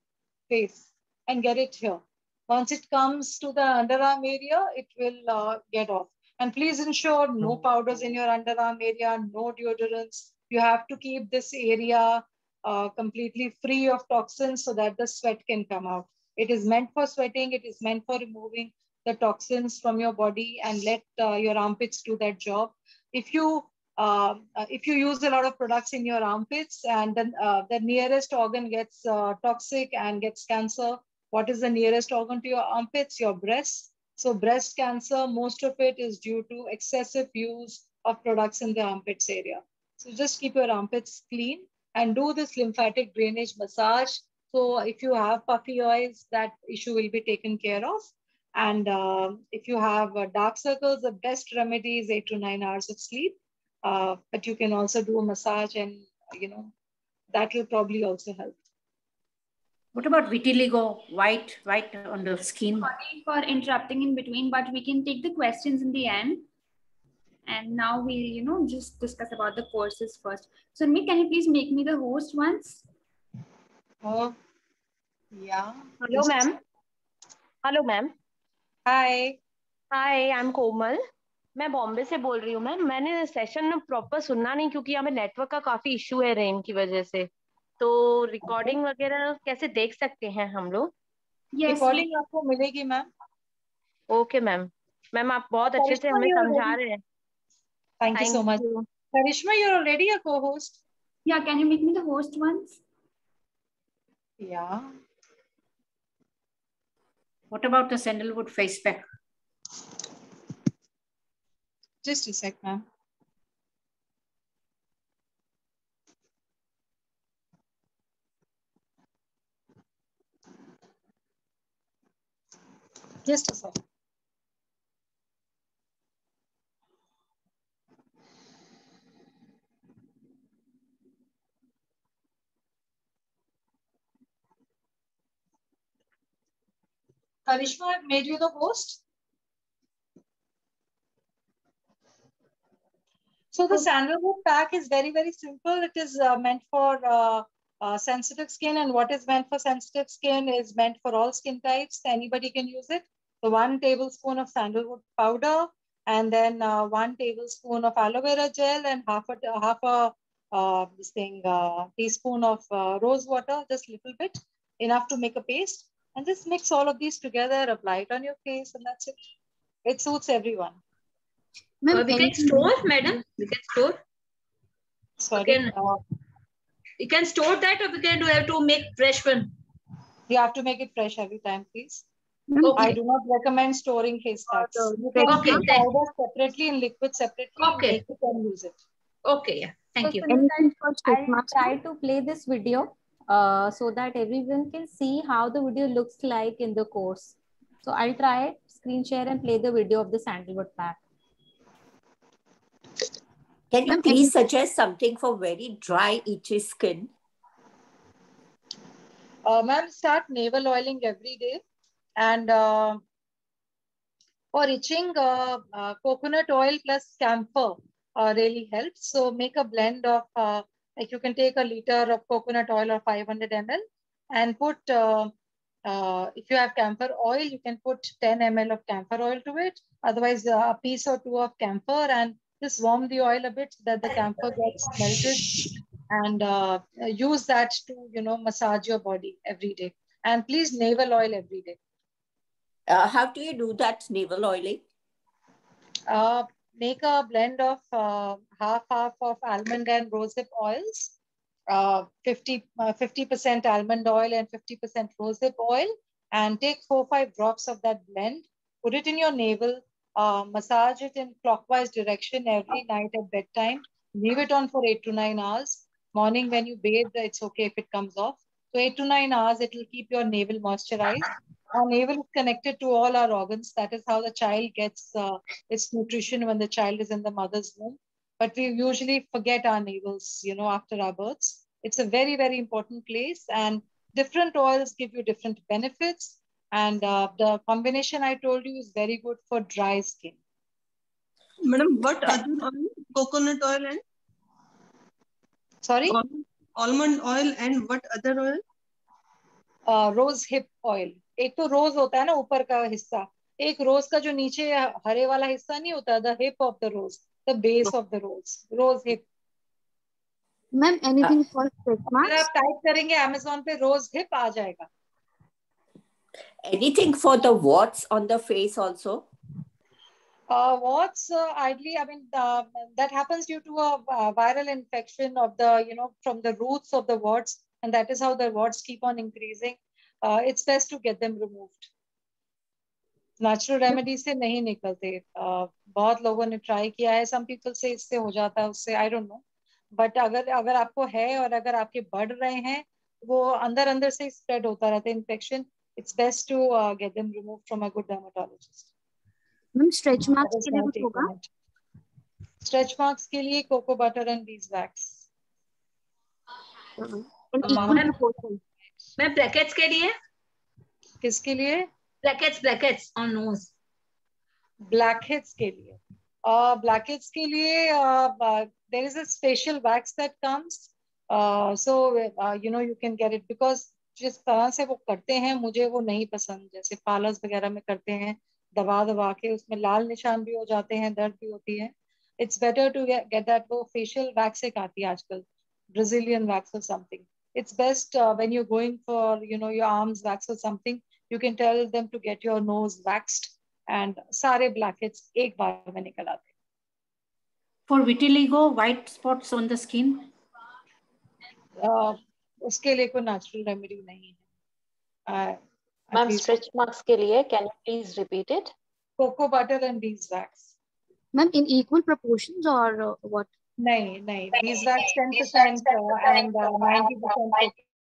face, and get it here. Once it comes to the underarm area, it will uh, get off. And please ensure no powders in your underarm area, no deodorants. You have to keep this area uh, completely free of toxins so that the sweat can come out. It is meant for sweating. It is meant for removing the toxins from your body, and let uh, your armpits do that job. If you uh, if you use a lot of products in your armpits and then uh, the nearest organ gets uh, toxic and gets cancer, what is the nearest organ to your armpits? Your breast. So breast cancer, most of it is due to excessive use of products in the armpits area. So just keep your armpits clean and do this lymphatic drainage massage. So if you have puffy eyes, that issue will be taken care of. And uh, if you have uh, dark circles, the best remedy is eight to nine hours of sleep. Uh, but you can also do a massage, and you know that will probably also help. What about vitiligo, white, white on the skin? Sorry for interrupting in between, but we can take the questions in the end. And now we'll, you know, just discuss about the courses first. So, Nimi, can you please make me the host once? Oh, yeah. Hello, ma'am. Hello, ma'am. Hi. Hi, I'm Komal. मैं बॉम्बे से बोल रही हूँ ma'am. मैंने session में proper सुनना नहीं क्योंकि यहाँ पे नेटवर्क का काफी इशू है रेन की वजह से. तो रिकॉर्डिंग वगैरह कैसे देख सकते हैं हम लोग? रिकॉर्डिंग आपको मिलेगी मैम। Okay ma'am. मैम आप बहुत अच्छे से Karishma, हमें you're समझा already- रहे हैं। Thank you so much. Karishma, you're already a co-host. Yeah, can you make me the host once? Yeah. What about the sandalwood face pack? Just a sec, ma'am. Just a sec. Karishma, I've made you the host. So the sandalwood pack is very, very simple. It is uh, meant for uh, uh, sensitive skin, and what is meant for sensitive skin is meant for all skin types. Anybody can use it. So one tablespoon of sandalwood powder, and then uh, one tablespoon of aloe vera gel, and half a half a uh, this thing uh, teaspoon of uh, rose water, just a little bit, enough to make a paste. And just mix all of these together, apply it on your face, and that's it. It suits everyone. Uh, we can store, madam. We can store. Sorry. We can, uh, we can store that, or we can do have to make fresh one. You have to make it fresh every time, please. Okay. I do not recommend storing face packs. You can Okay, keep thank powder separately and liquid separately. Okay. Make it and use it. Okay, yeah. Thank you. I'll try to play this video uh, so that everyone can see how the video looks like in the course. So I'll try screen share and play the video of the sandalwood pack. Can you please suggest something for very dry, itchy skin? Uh, Ma'am, start navel oiling every day. And uh, for itching, uh, uh, coconut oil plus camphor uh, really helps. So make a blend of, uh, like you can take a liter of coconut oil or five hundred milliliters and put, uh, uh, if you have camphor oil, you can put ten milliliters of camphor oil to it. Otherwise, uh, a piece or two of camphor, and just warm the oil a bit so that the camphor gets melted, and uh, use that to, you know, massage your body every day. And please navel oil every day. Uh, how do you do that navel oiling? Uh, make a blend of uh, half half of almond and rosehip oils, uh, fifty percent almond oil and fifty percent rosehip oil, and take four five drops of that blend. Put it in your navel. Uh, massage it in clockwise direction every night at bedtime. Leave it on for eight to nine hours. Morning when you bathe, it's okay if it comes off. So eight to nine hours, it will keep your navel moisturized. Our navel is connected to all our organs. That is how the child gets uh, its nutrition when the child is in the mother's womb. But we usually forget our navels, you know, after our births. It's a very, very important place, and different oils give you different benefits. And uh, the combination I told you is very good for dry skin. Madam, what other oil? Coconut oil and? Sorry? Almond oil and what other oil? Uh, rose hip oil. एक तो रोज होता है ना ऊपर का हिस्सा, एक रोज का जो नीचे हरे वाला हिस्सा नहीं होता, the hip of the rose, the base of the rose, rose hip. Ma'am, anything for stretch marks? अगर आप टाइप करेंगे Amazon पे rose hip आ जाएगा. Anything for the warts on the face also? Uh, warts, uh, ideally, I mean, uh, that happens due to a uh, viral infection of the, you know, from the roots of the warts, and that is how the warts keep on increasing. Uh, it's best to get them removed. Natural remedies से नहीं निकलते. Uh, बहुत लोगों ने try किया है. Some people say इससे हो जाता है, उससे I don't know. But अगर अगर आपको है और अगर आपके बढ़ रहे हैं, वो अंदर अंदर से spread होता रहता है infection. It's best to uh, get them removed from a good dermatologist. Ma'am, stretch marks के लिए कुछ होगा? Stretch marks के लिए cocoa butter and beeswax. मैं brackets के लिए? किसके लिए? Brackets, brackets on nose. Blackheads के लिए. Uh, blackheads के लिए uh, uh, there is a special wax that comes. Uh, so uh, you know you can get it because जिस तरह से वो करते हैं मुझे वो नहीं पसंद. जैसे पार्लर्स वगैरह में करते हैं दबा दबा के, उसमें लाल निशान भी हो जाते हैं, दर्द भी होती है. It's better to get, get that वो facial wax एक आती है आजकल, Brazilian wax or something. it's best uh, when you're going for, you know, your arms wax or something, you can tell them to get your nose waxed and sare blackheads ek baar mein nikal aate. For vitiligo, white spots on the skin? Uh, uske liye कोई natural remedy nahi hai. Ma'am, stretch marks ke liye, can you please repeat it? Cocoa butter and beeswax. Ma'am, in equal proportions or uh, what? Nahi, nahi. Beeswax ten percent uh, and uh, ninety percent.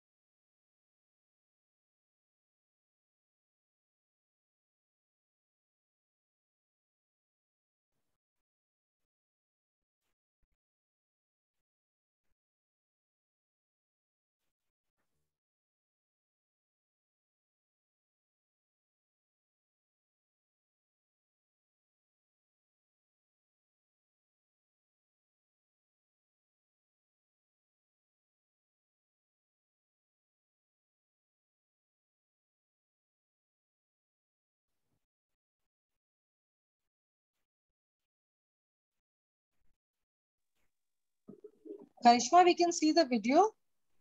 Karishma, we can see the video.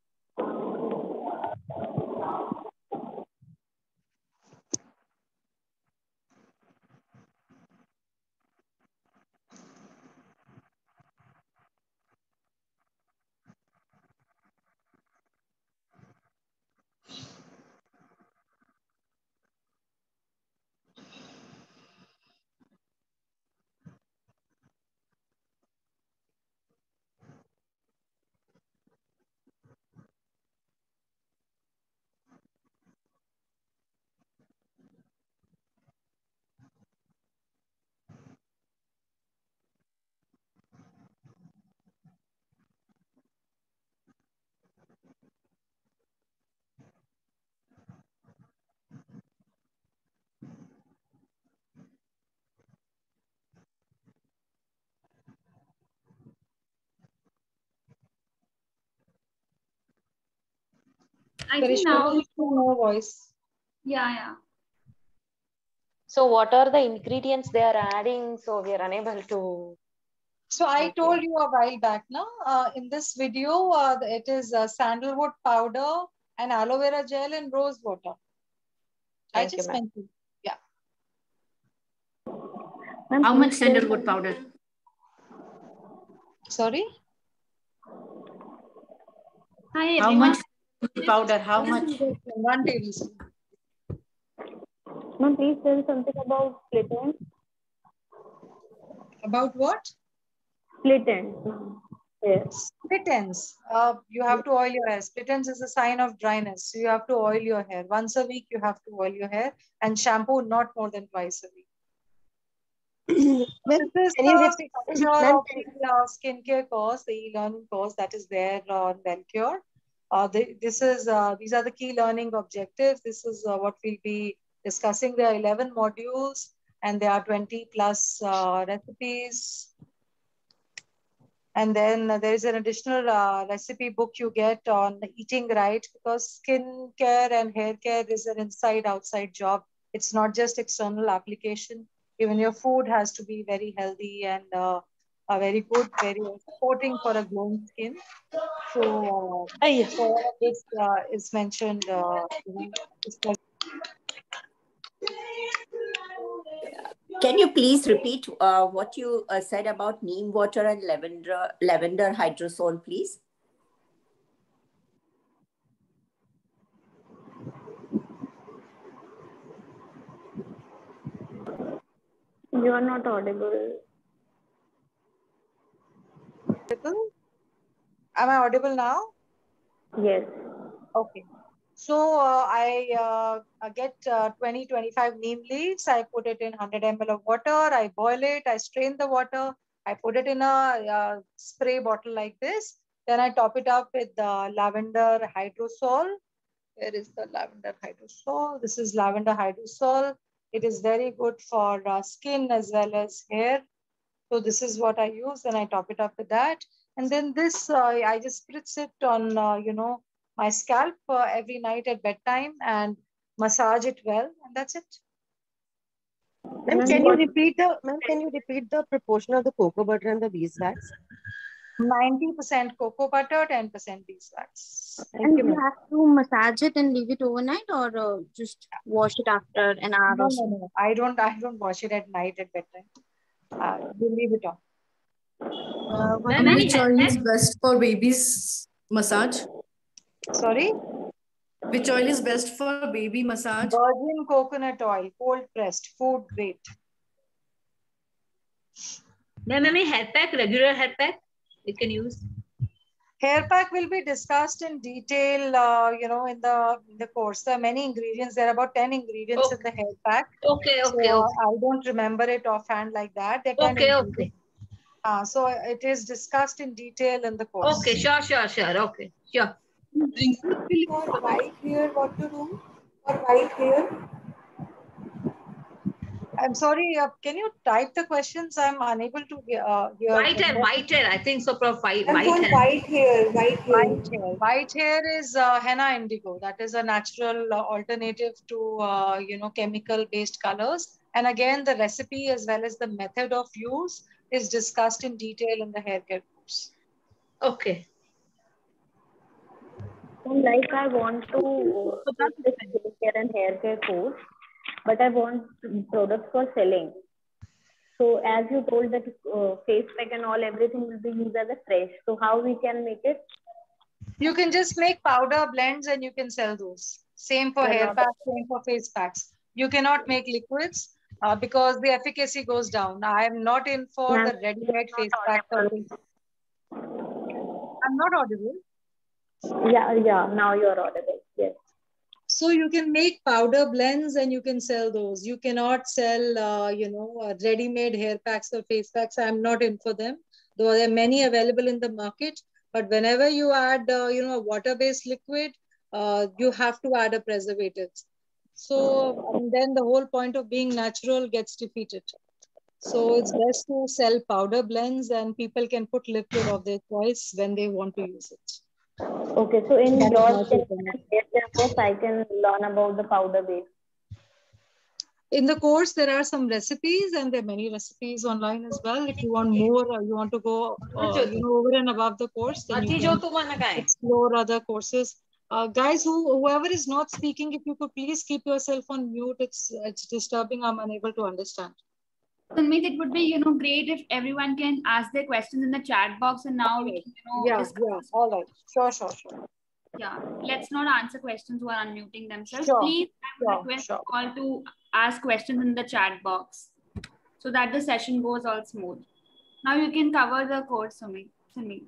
I think now no voice. Yeah, yeah. So what are the ingredients they are adding? So we are unable to. So I okay. told you a while back now, uh, in this video, uh, it is uh, sandalwood powder and aloe vera gel and rose water. Thank I just you, mentioned. Yeah. How much sandalwood powder? Sorry? Hi, How everyone. much powder? How much? One tablespoon. Ma'am, please tell something about split ends. About what? Split ends. Yes. Split ends. Uh, you have to oil your hair. Split ends is a sign of dryness. So you have to oil your hair. Once a week, you have to oil your hair and shampoo not more than twice a week. Well, this is can you the repeat? structure Ma'am, of the uh, skincare course, the e-learning course that is there on WellCure. Uh, the, this is uh, these are the key learning objectives. This is uh, what we'll be discussing. There are eleven modules and there are twenty plus uh, recipes. And then uh, there is an additional uh, recipe book you get on eating right, because skin care and hair care is an inside-outside job. It's not just external application. Even your food has to be very healthy and uh, uh, very good, very supporting for a glowing skin. So, uh, so all of this uh, is mentioned. Uh, Can you please repeat uh, what you uh, said about neem water and lavender, lavender hydrosol, please? You are not audible. Am I audible now? Yes. Okay. So uh, I uh, get uh, twenty to twenty-five neem leaves. I put it in one hundred milliliters of water. I boil it. I strain the water. I put it in a uh, spray bottle like this. Then I top it up with the lavender hydrosol. Where is the lavender hydrosol? This is lavender hydrosol. It is very good for uh, skin as well as hair. So this is what I use, and I top it up with that. And then this, uh, I just spritz it on, uh, you know, my scalp uh, every night at bedtime and massage it well, and that's it. Ma'am, can you repeat the ma'am? Can you repeat the proportion of the cocoa butter and the beeswax? ninety percent cocoa butter, ten percent beeswax. Thank And you, you ma'am. have to massage it and leave it overnight, or uh, just wash it after an hour No, or no, so? no. I don't. I don't wash it at night at bedtime. Uh, you leave it on. Uh, Well, which many oil is haircuts. best for baby's massage? Sorry. Which oil is best for baby massage? Virgin coconut oil, cold pressed, food grade. Ma'am, ma'am, hair pack, regular hair pack, you can use. Hair pack will be discussed in detail, uh, you know, in the in the course. There are many ingredients. There are about ten ingredients in the hair pack. Okay, So okay, uh, okay. I don't remember it offhand like that. There are ten Okay, ingredients. okay. Uh, so it is discussed in detail in the course. Okay, sure, sure, sure. Okay, sure. For white hair, what to do? For white hair? I'm sorry, uh, can you type the questions? I'm unable to uh, hear. White hair, white hair. I think so. For white, And white for hair. white hair, white hair. White hair. White hair is uh, henna indigo. That is a natural uh, alternative to uh, you know chemical-based colors. And again, the recipe as well as the method of use is discussed in detail in the hair care course. Okay. Like I want to uh, take the skincare and hair care course, but I want products for selling. So as you told that uh, face pack and all, everything will be used as a fresh. So how we can make it? You can just make powder blends and you can sell those. Same for They're hair not- packs, same for face packs. You cannot make liquids uh, because the efficacy goes down. I am not in for Ma'am, the ready-made face pack. Or face. I'm not audible. Yeah, yeah. Now you're audible. Yes. So you can make powder blends and you can sell those. You cannot sell, uh, you know, uh, ready-made hair packs or face packs. I'm not in for them, though there are many available in the market. But whenever you add, uh, you know, a water-based liquid, uh, you have to add a preservative. So and then the whole point of being natural gets defeated. So it's best to sell powder blends and people can put liquid of their choice when they want to use it. Okay, so in That is your not skincare open. and hair care course, I can learn about the powder base. In the course, there are some recipes and there are many recipes online as well. If you want more, or you want to go uh, you know, over and above the course, then you can explore other courses. Uh, guys, who, whoever is not speaking, if you could please keep yourself on mute. It's, it's disturbing. I'm unable to understand. Tanmeet, it would be, you know, great if everyone can ask their questions in the chat box, and now we can, you know, Yeah, discuss. yeah. All right. Sure, sure, sure. Yeah, let's not answer questions who are unmuting themselves. Sure, Please, I would sure, request sure. all to ask questions in the chat box so that the session goes all smooth. Now you can cover the course, Sumit. Sumit.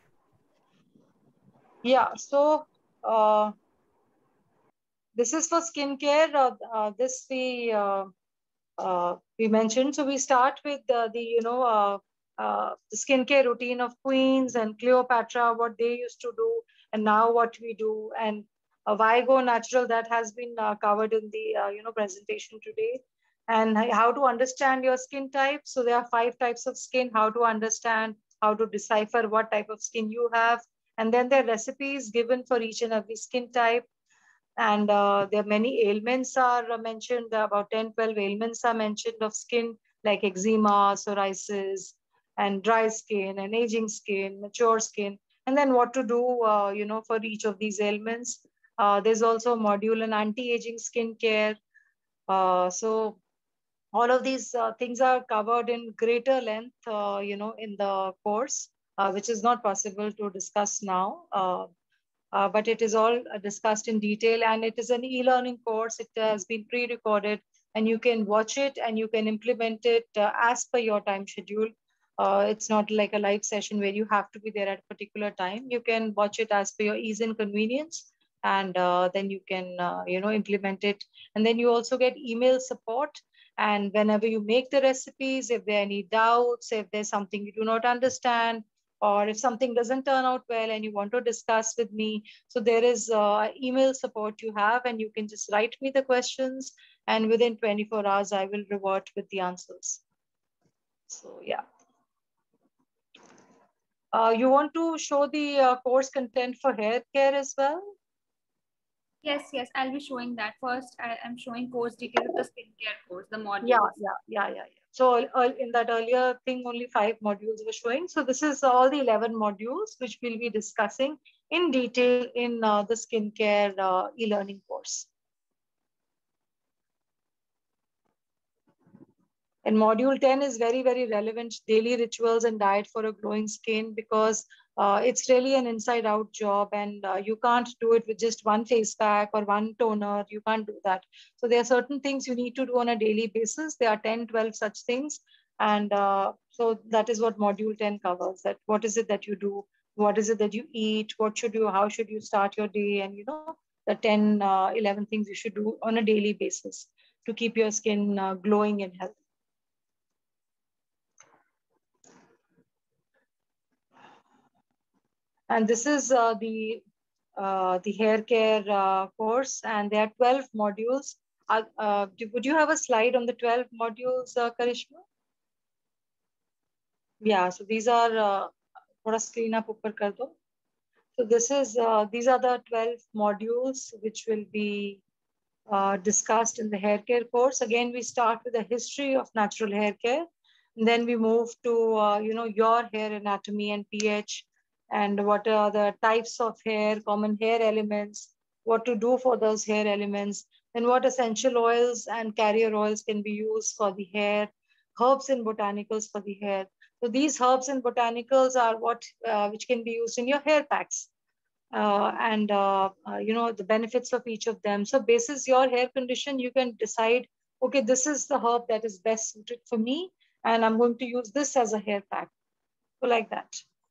Yeah, so uh, this is for skincare. Uh, uh, this we uh, uh, we mentioned. So we start with uh, the you know uh, uh, the skincare routine of queens and Cleopatra, what they used to do, and now what we do, and uh, why go natural. That has been uh, covered in the uh, you know presentation today, and how to understand your skin type. So there are five types of skin. How to understand, how to decipher what type of skin you have, and then there are recipes given for each and every skin type. And uh, there are many ailments are mentioned. There are about ten, twelve ailments are mentioned of skin, like eczema, psoriasis, and dry skin, and aging skin, mature skin. And then what to do, uh, you know, for each of these ailments. Uh, there's also a module on anti-aging skincare. Uh, so all of these uh, things are covered in greater length, uh, you know, in the course, uh, which is not possible to discuss now. Uh, uh, but it is all uh, discussed in detail, and it is an e-learning course. It has been pre-recorded and you can watch it and you can implement it uh, as per your time schedule. Uh, it's not like a live session where you have to be there at a particular time. You can watch it as per your ease and convenience, and uh, then you can uh, you know implement it. And then you also get email support. And whenever you make the recipes, if there are any doubts, if there's something you do not understand, or if something doesn't turn out well and you want to discuss with me, so there is uh, email support you have, and you can just write me the questions, and within twenty-four hours, I will revert with the answers. So yeah. Uh, you want to show the uh, course content for hair care as well? Yes, yes, I'll be showing that. First, I am showing course details of the skincare course, the module. Yeah, yeah, yeah, yeah, yeah. So uh, in that earlier thing, only five modules were showing. So this is all the eleven modules which we'll be discussing in detail in uh, the skincare uh, e-learning course. And module ten is very, very relevant, daily rituals and diet for a glowing skin, because uh, it's really an inside out job, and uh, you can't do it with just one face pack or one toner. You can't do that. So there are certain things you need to do on a daily basis. There are ten, twelve such things. And uh, so that is what module ten covers, that what is it that you do? What is it that you eat? What should you, how should you start your day? And you know, the ten, uh, eleven things you should do on a daily basis to keep your skin uh, glowing and healthy. And this is uh, the uh, the hair care uh, course, and there are twelve modules. Uh, uh, do, would you have a slide on the twelve modules, uh, Karishma? Yeah, so these are, uh, thoda screen up upar kar do. So this is, uh, these are the twelve modules which will be uh, discussed in the hair care course. Again, we start with the history of natural hair care. And then we move to, uh, you know, your hair anatomy and pH, and what are the types of hair, common hair elements, what to do for those hair elements, and what essential oils and carrier oils can be used for the hair, herbs and botanicals for the hair. So these herbs and botanicals are what uh, which can be used in your hair packs. Uh, and uh, uh, you know, the benefits of each of them. So basis your hair condition, you can decide, okay, this is the herb that is best suited for me, and I'm going to use this as a hair pack. So like that.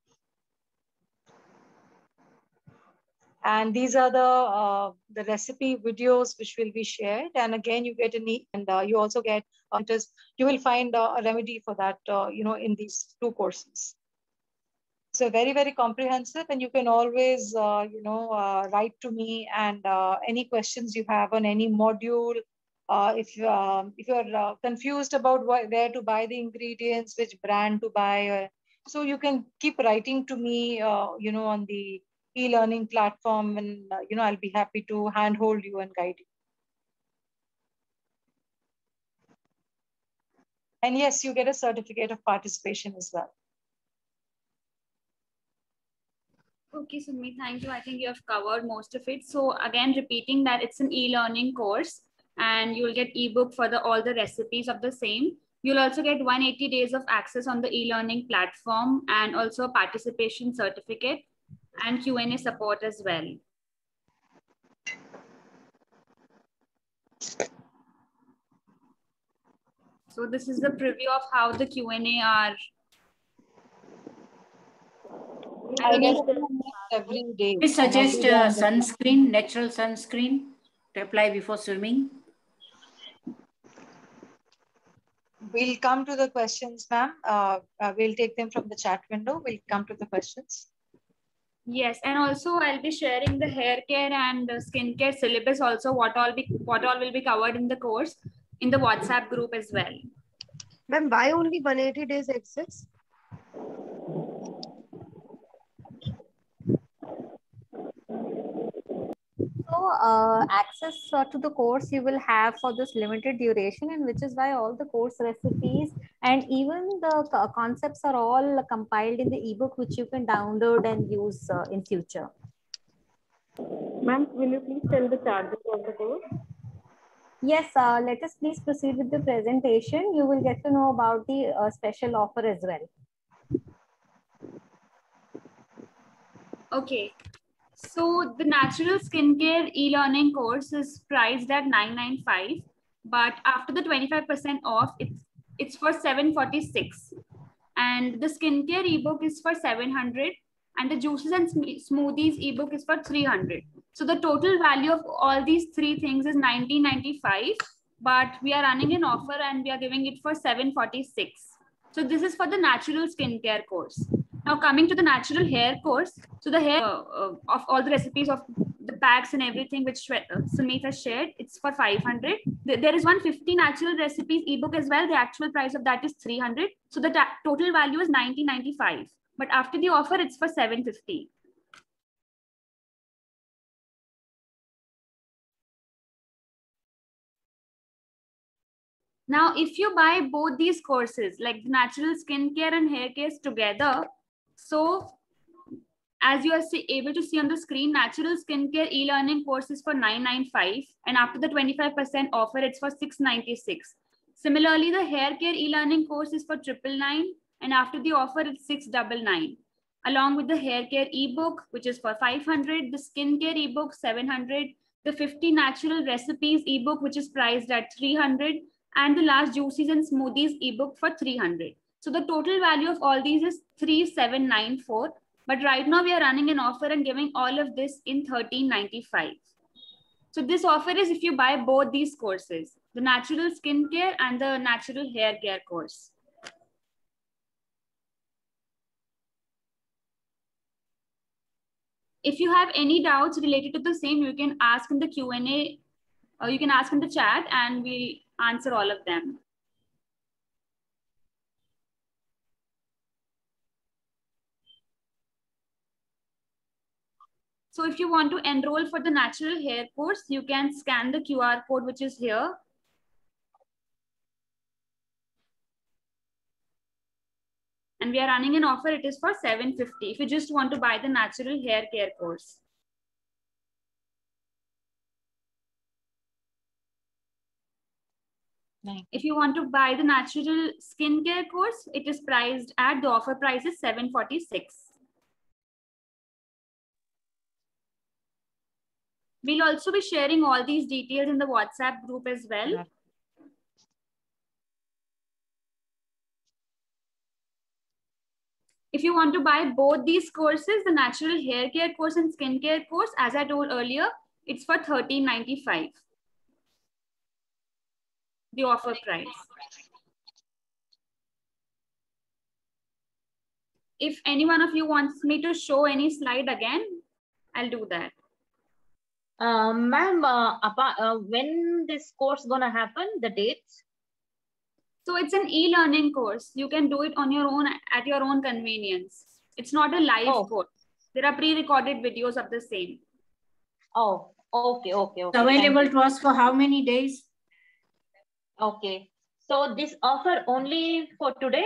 And these are the uh, the recipe videos which will be shared. And again, you get an e and uh, you also get uh, you will find uh, a remedy for that, uh, you know, in these two courses. So very, very comprehensive, and you can always, uh, you know, uh, write to me, and uh, any questions you have on any module. Uh, if um, if you're uh, confused about wh where to buy the ingredients, which brand to buy, uh, so you can keep writing to me, uh, you know, on the e-learning platform, and uh, you know, I'll be happy to handhold you and guide you. And yes, you get a certificate of participation as well. Okay, Sunmi, thank you. I think you have covered most of it. So again, repeating that it's an e-learning course, and you'll get ebook for the all the recipes of the same. You'll also get one hundred eighty days of access on the e-learning platform, and also a participation certificate and Q and A support as well. So this is the preview of how the Q and A are. I guess every day. Please suggest uh, sunscreen, natural sunscreen to apply before swimming. We'll come to the questions, ma'am. Uh, uh, we'll take them from the chat window. We'll come to the questions. Yes, and also I'll be sharing the hair care and the skincare syllabus also, what all be what all will be covered in the course in the WhatsApp group as well. Ma'am, why only one hundred eighty days access? So uh, access uh, to the course you will have for this limited duration, and which is why all the course recipes and even the co concepts are all compiled in the ebook, which you can download and use uh, in future. Ma'am, will you please tell the charges of the course? Yes, uh, let us please proceed with the presentation. You will get to know about the uh, special offer as well. Okay. So the natural skincare e-learning course is priced at nine ninety-five, but after the twenty-five percent off, it's it's for seven forty-six. And the skincare ebook is for seven hundred, and the juices and smoothies ebook is for three hundred. So the total value of all these three things is nineteen ninety-five, but we are running an offer and we are giving it for seven forty-six. So this is for the natural skincare course. Now coming to the natural hair course, so the hair uh, uh, of all the recipes of the packs and everything which uh, Sunmeet has shared, it's for five hundred. There is one fifty natural recipes ebook as well. The actual price of that is three hundred. So the total value is nineteen ninety-five. But after the offer, it's for seven fifty. Now, if you buy both these courses, like the natural skincare and hair care together, so as you are see, able to see on the screen, natural skincare e-learning course is for nine ninety-five, and after the twenty-five percent offer, it's for six ninety-six. Similarly, the hair care e-learning course is for triple nine, and after the offer, it's six ninety-nine. Along with the hair care ebook, which is for five hundred, the skincare ebook seven hundred, the fifty natural recipes ebook, which is priced at three hundred, and the last juices and smoothies ebook for three hundred. So the total value of all these is three thousand seven hundred ninety-four. But right now we are running an offer and giving all of this in thirteen ninety-five. So this offer is if you buy both these courses, the natural skincare and the natural hair care course. If you have any doubts related to the same, you can ask in the Q and A, or you can ask in the chat and we answer all of them. So if you want to enroll for the natural hair course, you can scan the Q R code, which is here. And we are running an offer, it is for seven fifty if you just want to buy the natural hair care course. If you want to buy the natural skincare course, it is priced at the offer price is seven forty-six. We'll also be sharing all these details in the WhatsApp group as well. Yeah. If you want to buy both these courses, the natural hair care course and skincare course, as I told earlier, it's for thirteen ninety-five. The offer price. If any one of you wants me to show any slide again, I'll do that. Uh, Ma'am, uh, uh, when this course gonna happen, the dates? So it's an e-learning course. You can do it on your own at your own convenience. It's not a live oh. course. There are pre-recorded videos of the same. Oh, okay, okay, okay. Available to us for how many days? Okay. So this offer only for today?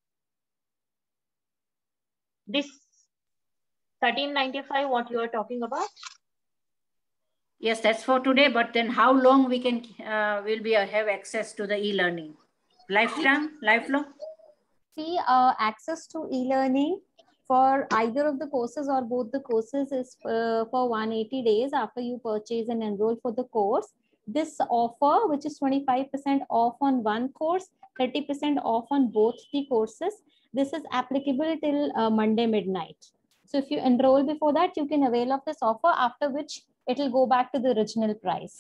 This thirteen ninety-five, what you are talking about? Yes, that's for today. But then how long we can uh, will be uh, have access to the e-learning? Lifetime, lifelong? See, uh, access to e-learning for either of the courses or both the courses is uh, for one hundred eighty days after you purchase and enroll for the course. This offer, which is twenty-five percent off on one course, thirty percent off on both the courses, this is applicable till uh, Monday midnight. So if you enroll before that, you can avail of this offer, after which it will go back to the original price.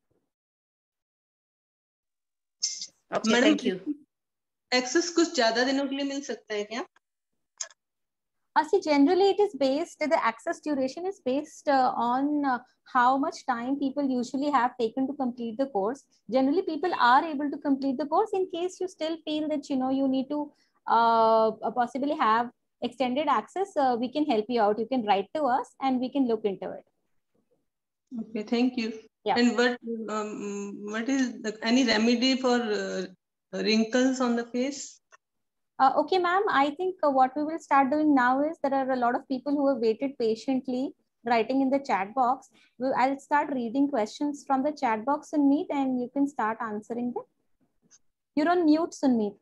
Okay, thank you. Access कुछ ज़्यादा दिनों के लिए मिल सकता है क्या? Uh, see, generally it is based, the access duration is based uh, on uh, how much time people usually have taken to complete the course. Generally, people are able to complete the course. In case you still feel that, you know, you need to uh, possibly have extended access, uh, we can help you out. You can write to us and we can look into it. Okay, thank you. Yeah. And what, um, what is the, any remedy for uh, wrinkles on the face? Uh, okay, ma'am, I think uh, what we will start doing now is there are a lot of people who have waited patiently writing in the chat box. We'll, I'll start reading questions from the chat box, Sunmeet, and you can start answering them. You're on mute, Sunmeet.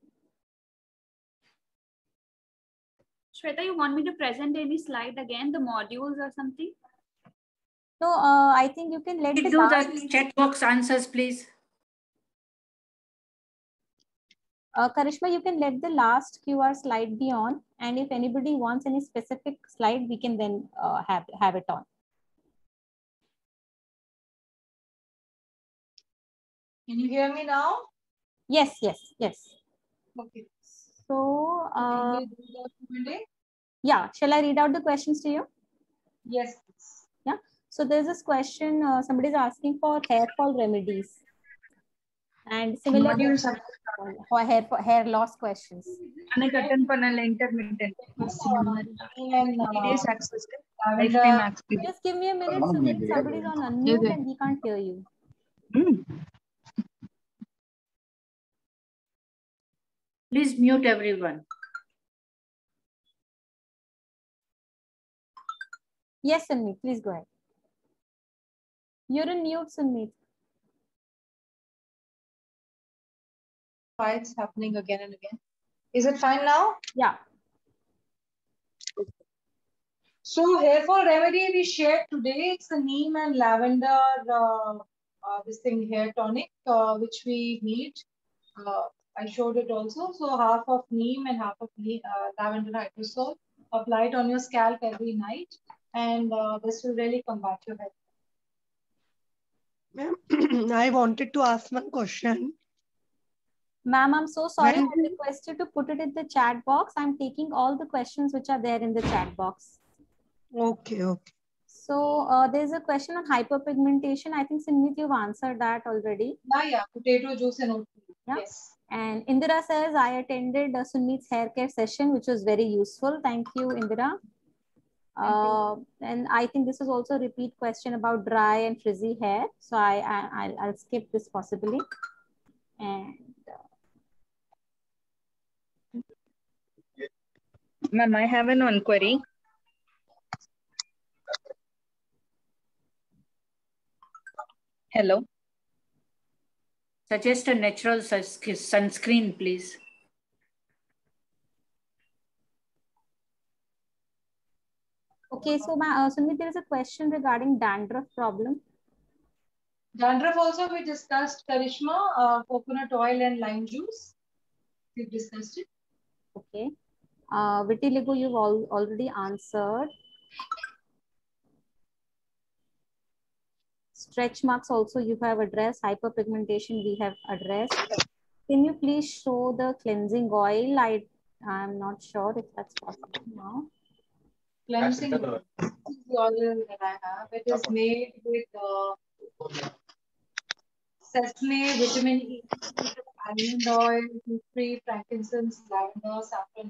Shweta, you want me to present any slide again, the modules or something? No, uh, I think you can let Can the do the chat box answers, please. Uh, Karishma, you can let the last Q R slide be on, and if anybody wants any specific slide, we can then uh, have, have it on. Can you hear me now? Yes, yes, yes. Okay. So, uh, Can you do the Q and A? Yeah, shall I read out the questions to you? Yes. Yeah. So there's this question, uh, somebody is asking for hair fall remedies. And similar hair, hair, hair loss questions. Intermittent. Just give me a minute so that somebody's on unmute and we can't hear you. Please mute everyone. Yes, Sunmeet, please go ahead. You're in mute, Sunmeet. Why it's happening again and again? Is it fine now? Yeah. So hair fall remedy we shared today, it's the neem and lavender, uh, uh, this thing hair tonic, uh, which we made. Uh, I showed it also. So half of neem and half of ne uh, lavender hydrosol. Apply it on your scalp every night, and uh, this will really combat your hair. Ma'am, I wanted to ask one question. Ma'am, I'm so sorry. When I request you to put it in the chat box. I'm taking all the questions which are there in the chat box. Okay, okay. So uh, there's a question on hyperpigmentation. I think Sunmeet, you've answered that already. Yeah, yeah, potato juice and oatmeal. Yeah. Yes. And Indira says, I attended uh, Sunmeet's hair care session, which was very useful. Thank you, Indira. Uh, and I think this is also a repeat question about dry and frizzy hair. So I, I, I'll, I'll skip this possibly. And Ma'am, I have an one query. Hello. Suggest a natural sunscreen, please. okay, so uh, Sunmeet, there is a question regarding dandruff problem. Dandruff also we discussed, Karishma, uh, coconut oil and lime juice. We've discussed it. Okay. Uh, vitiligo, you've all, already answered. Stretch marks also you have addressed. Hyperpigmentation we have addressed. Can you please show the cleansing oil? I I'm not sure if that's possible now. Cleansing oil. This is the oil that I have. It is made with uh, sesame, vitamin E, almond oil, tea tree, frankincense, lavender, saffron,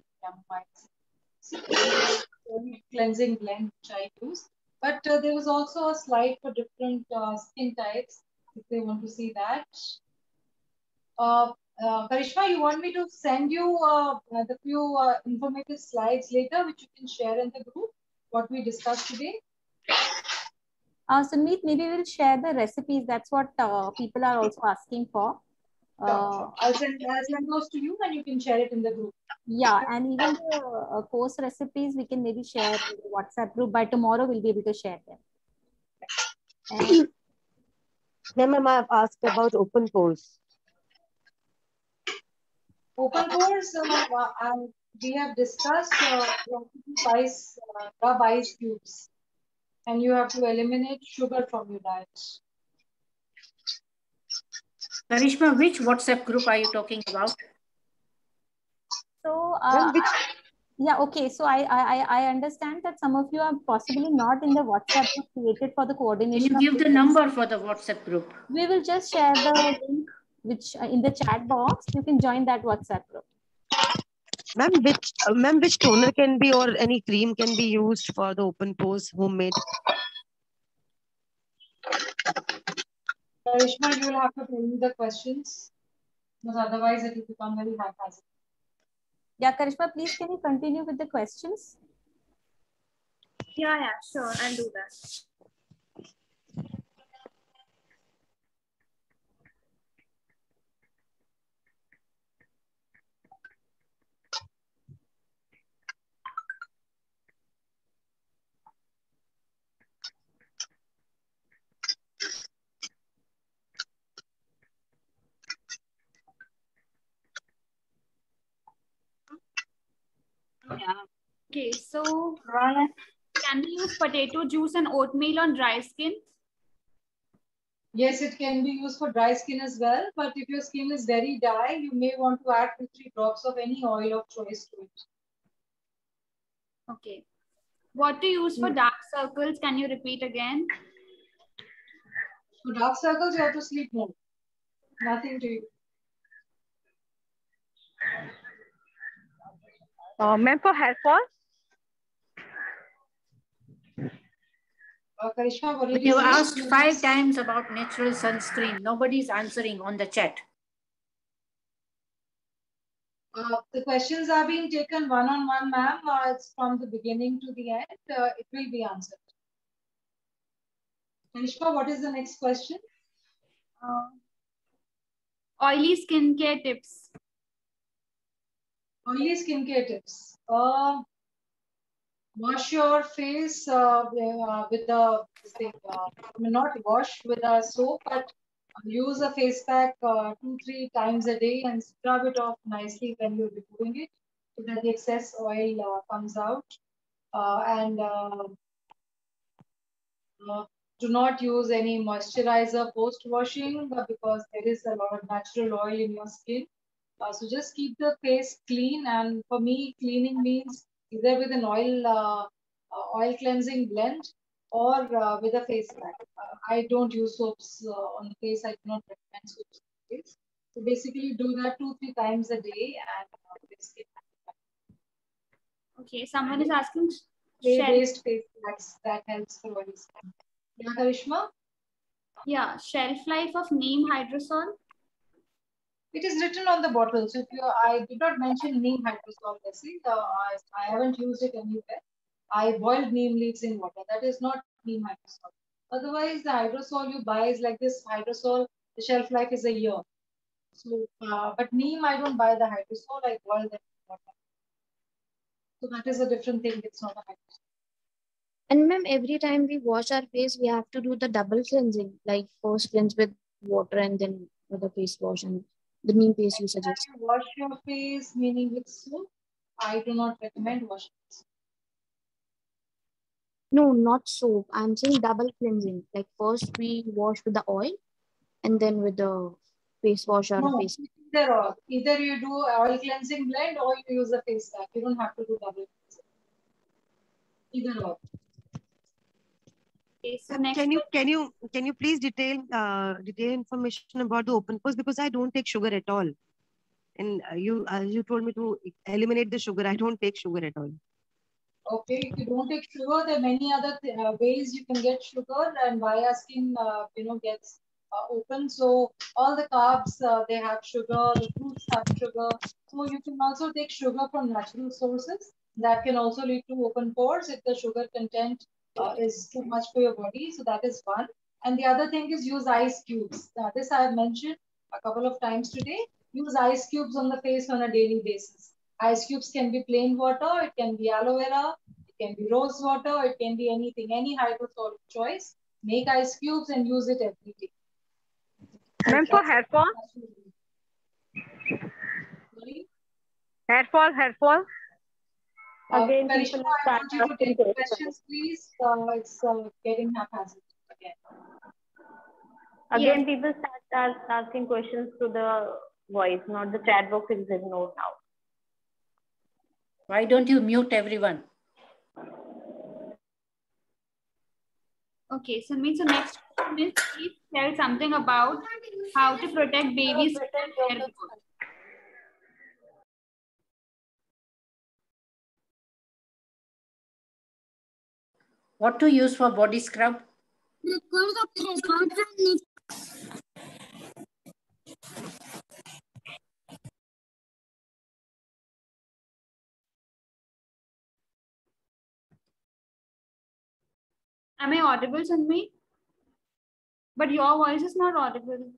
chamomile. Cleansing blend which I use. But uh, there was also a slide for different uh, skin types if they want to see that. Uh, uh, Karishma, you want me to send you uh, the few uh, informative slides later, which you can share in the group, what we discussed today? Uh, Sunmeet, maybe we'll share the recipes. That's what uh, people are also asking for. Uh, I'll send, I'll send those to you and you can share it in the group. Yeah, and even the uh, course recipes, we can maybe share in the WhatsApp group. By tomorrow, we'll be able to share them. And Ma'am, I've asked about open pores. Open pores, uh, uh, we have discussed uh, ice, uh, rub ice cubes, and you have to eliminate sugar from your diet. Karishma, which WhatsApp group are you talking about? So, uh, yeah, okay. So I, I I understand that some of you are possibly not in the WhatsApp group created for the coordination. Can you give the number for the WhatsApp group? We will just share the link, which uh, in the chat box. You can join that WhatsApp group. Ma'am, which uh, ma'am, which toner can be or any cream can be used for the open pores homemade? Karishma, you will have to tell me the questions, because otherwise it will become very haphazard. Yeah, Karishma, please can you continue with the questions? Yeah, yeah, sure. I'll do that. Okay, so can we use potato juice and oatmeal on dry skin? Yes, it can be used for dry skin as well, but if your skin is very dry, you may want to add two, three drops of any oil of choice to it. Okay. What to use for dark circles? Can you repeat again? For dark circles, you have to sleep more. Nothing to you. Uh, Ma'am, for hair fall? Uh, Karishma, what did You you say? asked five times about natural sunscreen. Nobody's answering on the chat. Uh, the questions are being taken one on one, ma'am. Uh, it's from the beginning to the end. Uh, it will be answered. Kanishka, what is the next question? Uh, oily skincare tips. Oily skincare tips. Uh, wash your face uh, uh, with the this thing. Uh, I mean, not wash with a soap, but use a face pack uh, two, three times a day and scrub it off nicely when you're removing it so that the excess oil uh, comes out. Uh, and uh, uh, do not use any moisturizer post washing uh, because there is a lot of natural oil in your skin. Uh, so just keep the face clean. And for me, cleaning means either with an oil uh, uh, oil cleansing blend or uh, with a face pack. Uh, I don't use soaps uh, on the face. I do not recommend soaps on the face. So basically, do that two three times a day and uh, face it. Okay, someone is asking. Clay-based face packs that helps for oily skin. Yeah, Karishma? Yeah, shelf life of neem hydrosol. It is written on the bottle. So if you, I did not mention neem hydrosol. Uh, I, I haven't used it anywhere. I boiled neem leaves in water. That is not neem hydrosol. Otherwise, the hydrosol you buy is like this hydrosol. The shelf life is a year. So, uh, but neem, I don't buy the hydrosol. I boil them in water. So that is a different thing. It's not a hydrosol. And ma'am, every time we wash our face, we have to do the double cleansing, like first cleanse with water and then with the face wash and the neem paste you suggest. You wash your face, meaning with soap. I do not recommend washing it. No, not soap. I'm saying double cleansing. Like first we wash with the oil and then with the face wash or No, face. either or. Either you do oil cleansing blend or you use a face pack. You don't have to do double cleansing. Either or. Okay, so Um, next can you can you can you please detail uh, detail information about the open pores, because I don't take sugar at all, and uh, you uh, you told me to eliminate the sugar. I don't take sugar at all. Okay, if you don't take sugar, there are many other th uh, ways you can get sugar, and why our skin uh, you know gets uh, open. So all the carbs uh, they have sugar, the fruits have sugar. So you can also take sugar from natural sources. That can also lead to open pores if the sugar content uh, is too much for your body. So that is one. And the other thing is use ice cubes. Now, this I have mentioned a couple of times today. Use ice cubes on the face on a daily basis. Ice cubes can be plain water, it can be aloe vera, it can be rose water, it can be anything, any hydrosol of choice. Make ice cubes and use it every day. Ma'am, for hair fall? Sorry? Hair fall, hair fall? Uh, Again, Karishma, people I start want you to asking take the questions. questions, please. Uh, it's uh, getting haphazard again. Again, Yes. people start ask, asking questions to the voice, not the chat box is ignored now. Why don't you mute everyone? Okay, so means the next question is please tell something about how to protect babies from hair growth. What to use for body scrub? Am I audible, Sanmi? But your voice is not audible.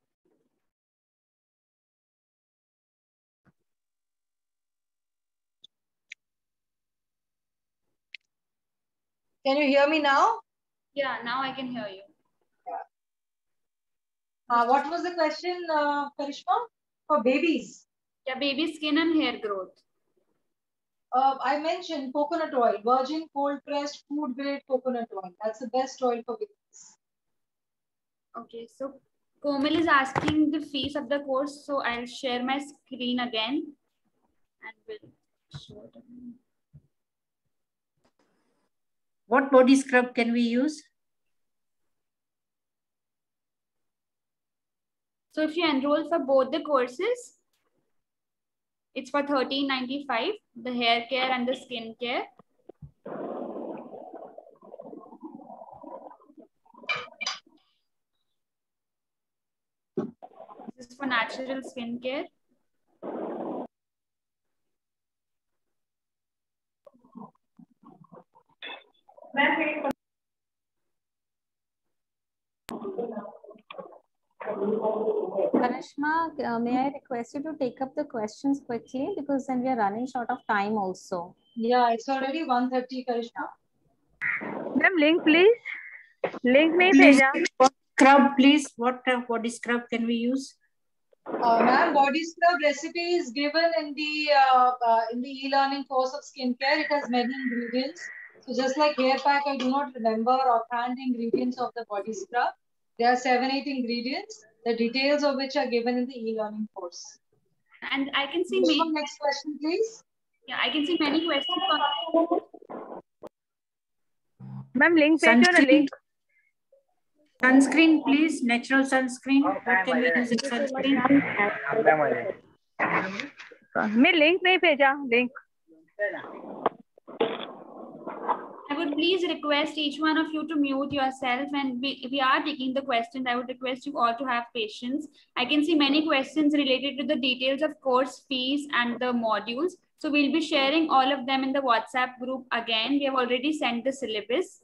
Can you hear me now? Yeah, now I can hear you. Uh, what was the question, uh, Karishma? For babies? Yeah, baby skin and hair growth. Uh, I mentioned coconut oil, virgin cold pressed food grade coconut oil. That's the best oil for babies. Okay, so Komal is asking the fees of the course, so I'll share my screen again and we'll show it again. What body scrub can we use? So if you enroll for both the courses, it's for thirteen ninety-five, the hair care and the skin care. This is for natural skin care. Karishma, uh, may I request you to take up the questions quickly because then we are running short of time also. Yeah, it's already one thirty, Karishma. Ma'am, link please. Link नहीं Please, भेजा. what scrub, please. What uh, body scrub can we use? Uh, Ma'am, body scrub recipe is given in the uh, uh, in the e-learning course of skincare. It has many ingredients. So just like hair pack, I do not remember offhand the ingredients of the body scrub. There are seven, eight ingredients, the details of which are given in the e-learning course. And I can see Which many. one, next question, please. Yeah, I can see many questions on. Ma'am, link भेजो ना Sunscreen, link. sunscreen, please. Natural sunscreen. What can we use in sunscreen? मैं link नहीं भेजा link. I would please request each one of you to mute yourself, and we, we are taking the questions. I would request you all to have patience. I can see many questions related to the details of course fees and the modules. So we'll be sharing all of them in the WhatsApp group again. We have already sent the syllabus.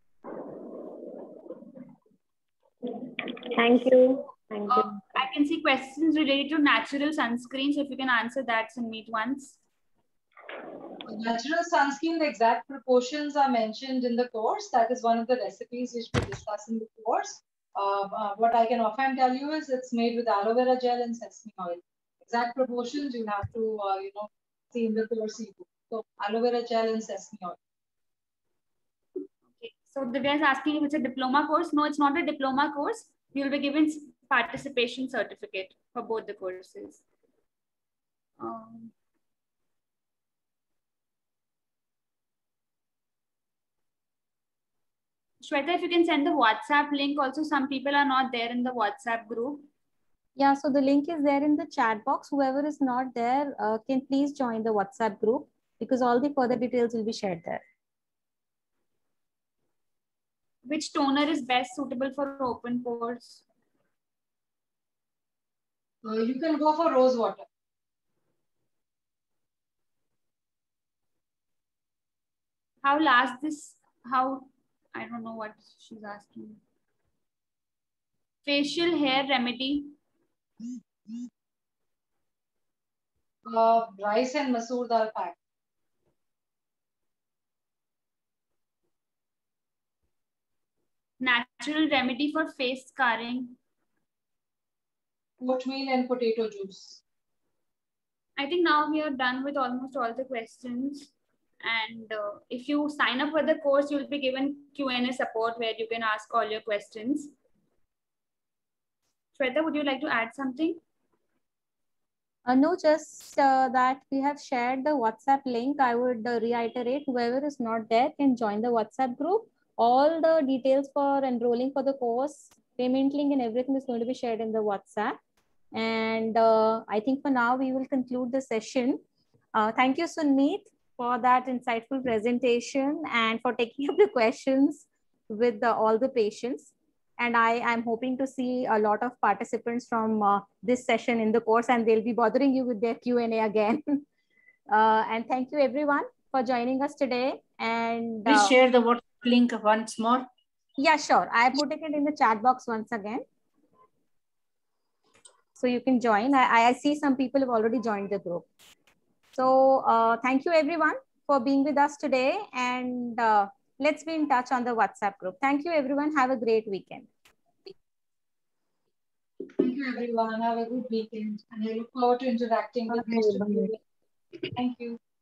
Thank you. Thank you. Uh, I can see questions related to natural sunscreen. So if you can answer that, Sunmeet, once. Natural sunscreen, the exact proportions are mentioned in the course. That is one of the recipes which we discuss in the course. Uh, uh, what I can often tell you is it's made with aloe vera gel and sesame oil. Exact proportions you have to, uh, you know, see in the course ebook. So aloe vera gel and sesame oil. Okay. So Divya is asking if it's a diploma course. No, it's not a diploma course. You will be given participation certificate for both the courses. Um, Shweta, if you can send the WhatsApp link also, some people are not there in the WhatsApp group. Yeah, so the link is there in the chat box. Whoever is not there uh, can please join the WhatsApp group because all the further details will be shared there. Which toner is best suitable for open pores? Uh, you can go for rose water. How lasts this? How? I don't know what she's asking. Facial hair remedy. Uh, rice and masoor dal pack. Natural remedy for face scarring. Oatmeal and potato juice. I think now we are done with almost all the questions. And uh, if you sign up for the course, you will be given Q and A support where you can ask all your questions. Shweta, would you like to add something? Uh, no, just uh, that we have shared the WhatsApp link. I would uh, reiterate, whoever is not there can join the WhatsApp group. All the details for enrolling for the course, payment link and everything is going to be shared in the WhatsApp. And uh, I think for now, we will conclude the session. Uh, thank you, Sunmeet, for that insightful presentation and for taking up the questions with the, all the patients. And I am hoping to see a lot of participants from uh, this session in the course, and they'll be bothering you with their Q and A again. uh, and thank you everyone for joining us today. And Please uh, share the WhatsApp link once more. Yeah, sure. I put it in the chat box once again. So you can join. I, I see some people have already joined the group. So uh, thank you everyone for being with us today, and uh, let's be in touch on the WhatsApp group. Thank you everyone. Have a great weekend. Thank you everyone. Have a good weekend. And I look forward to interacting with most of you. Thank you.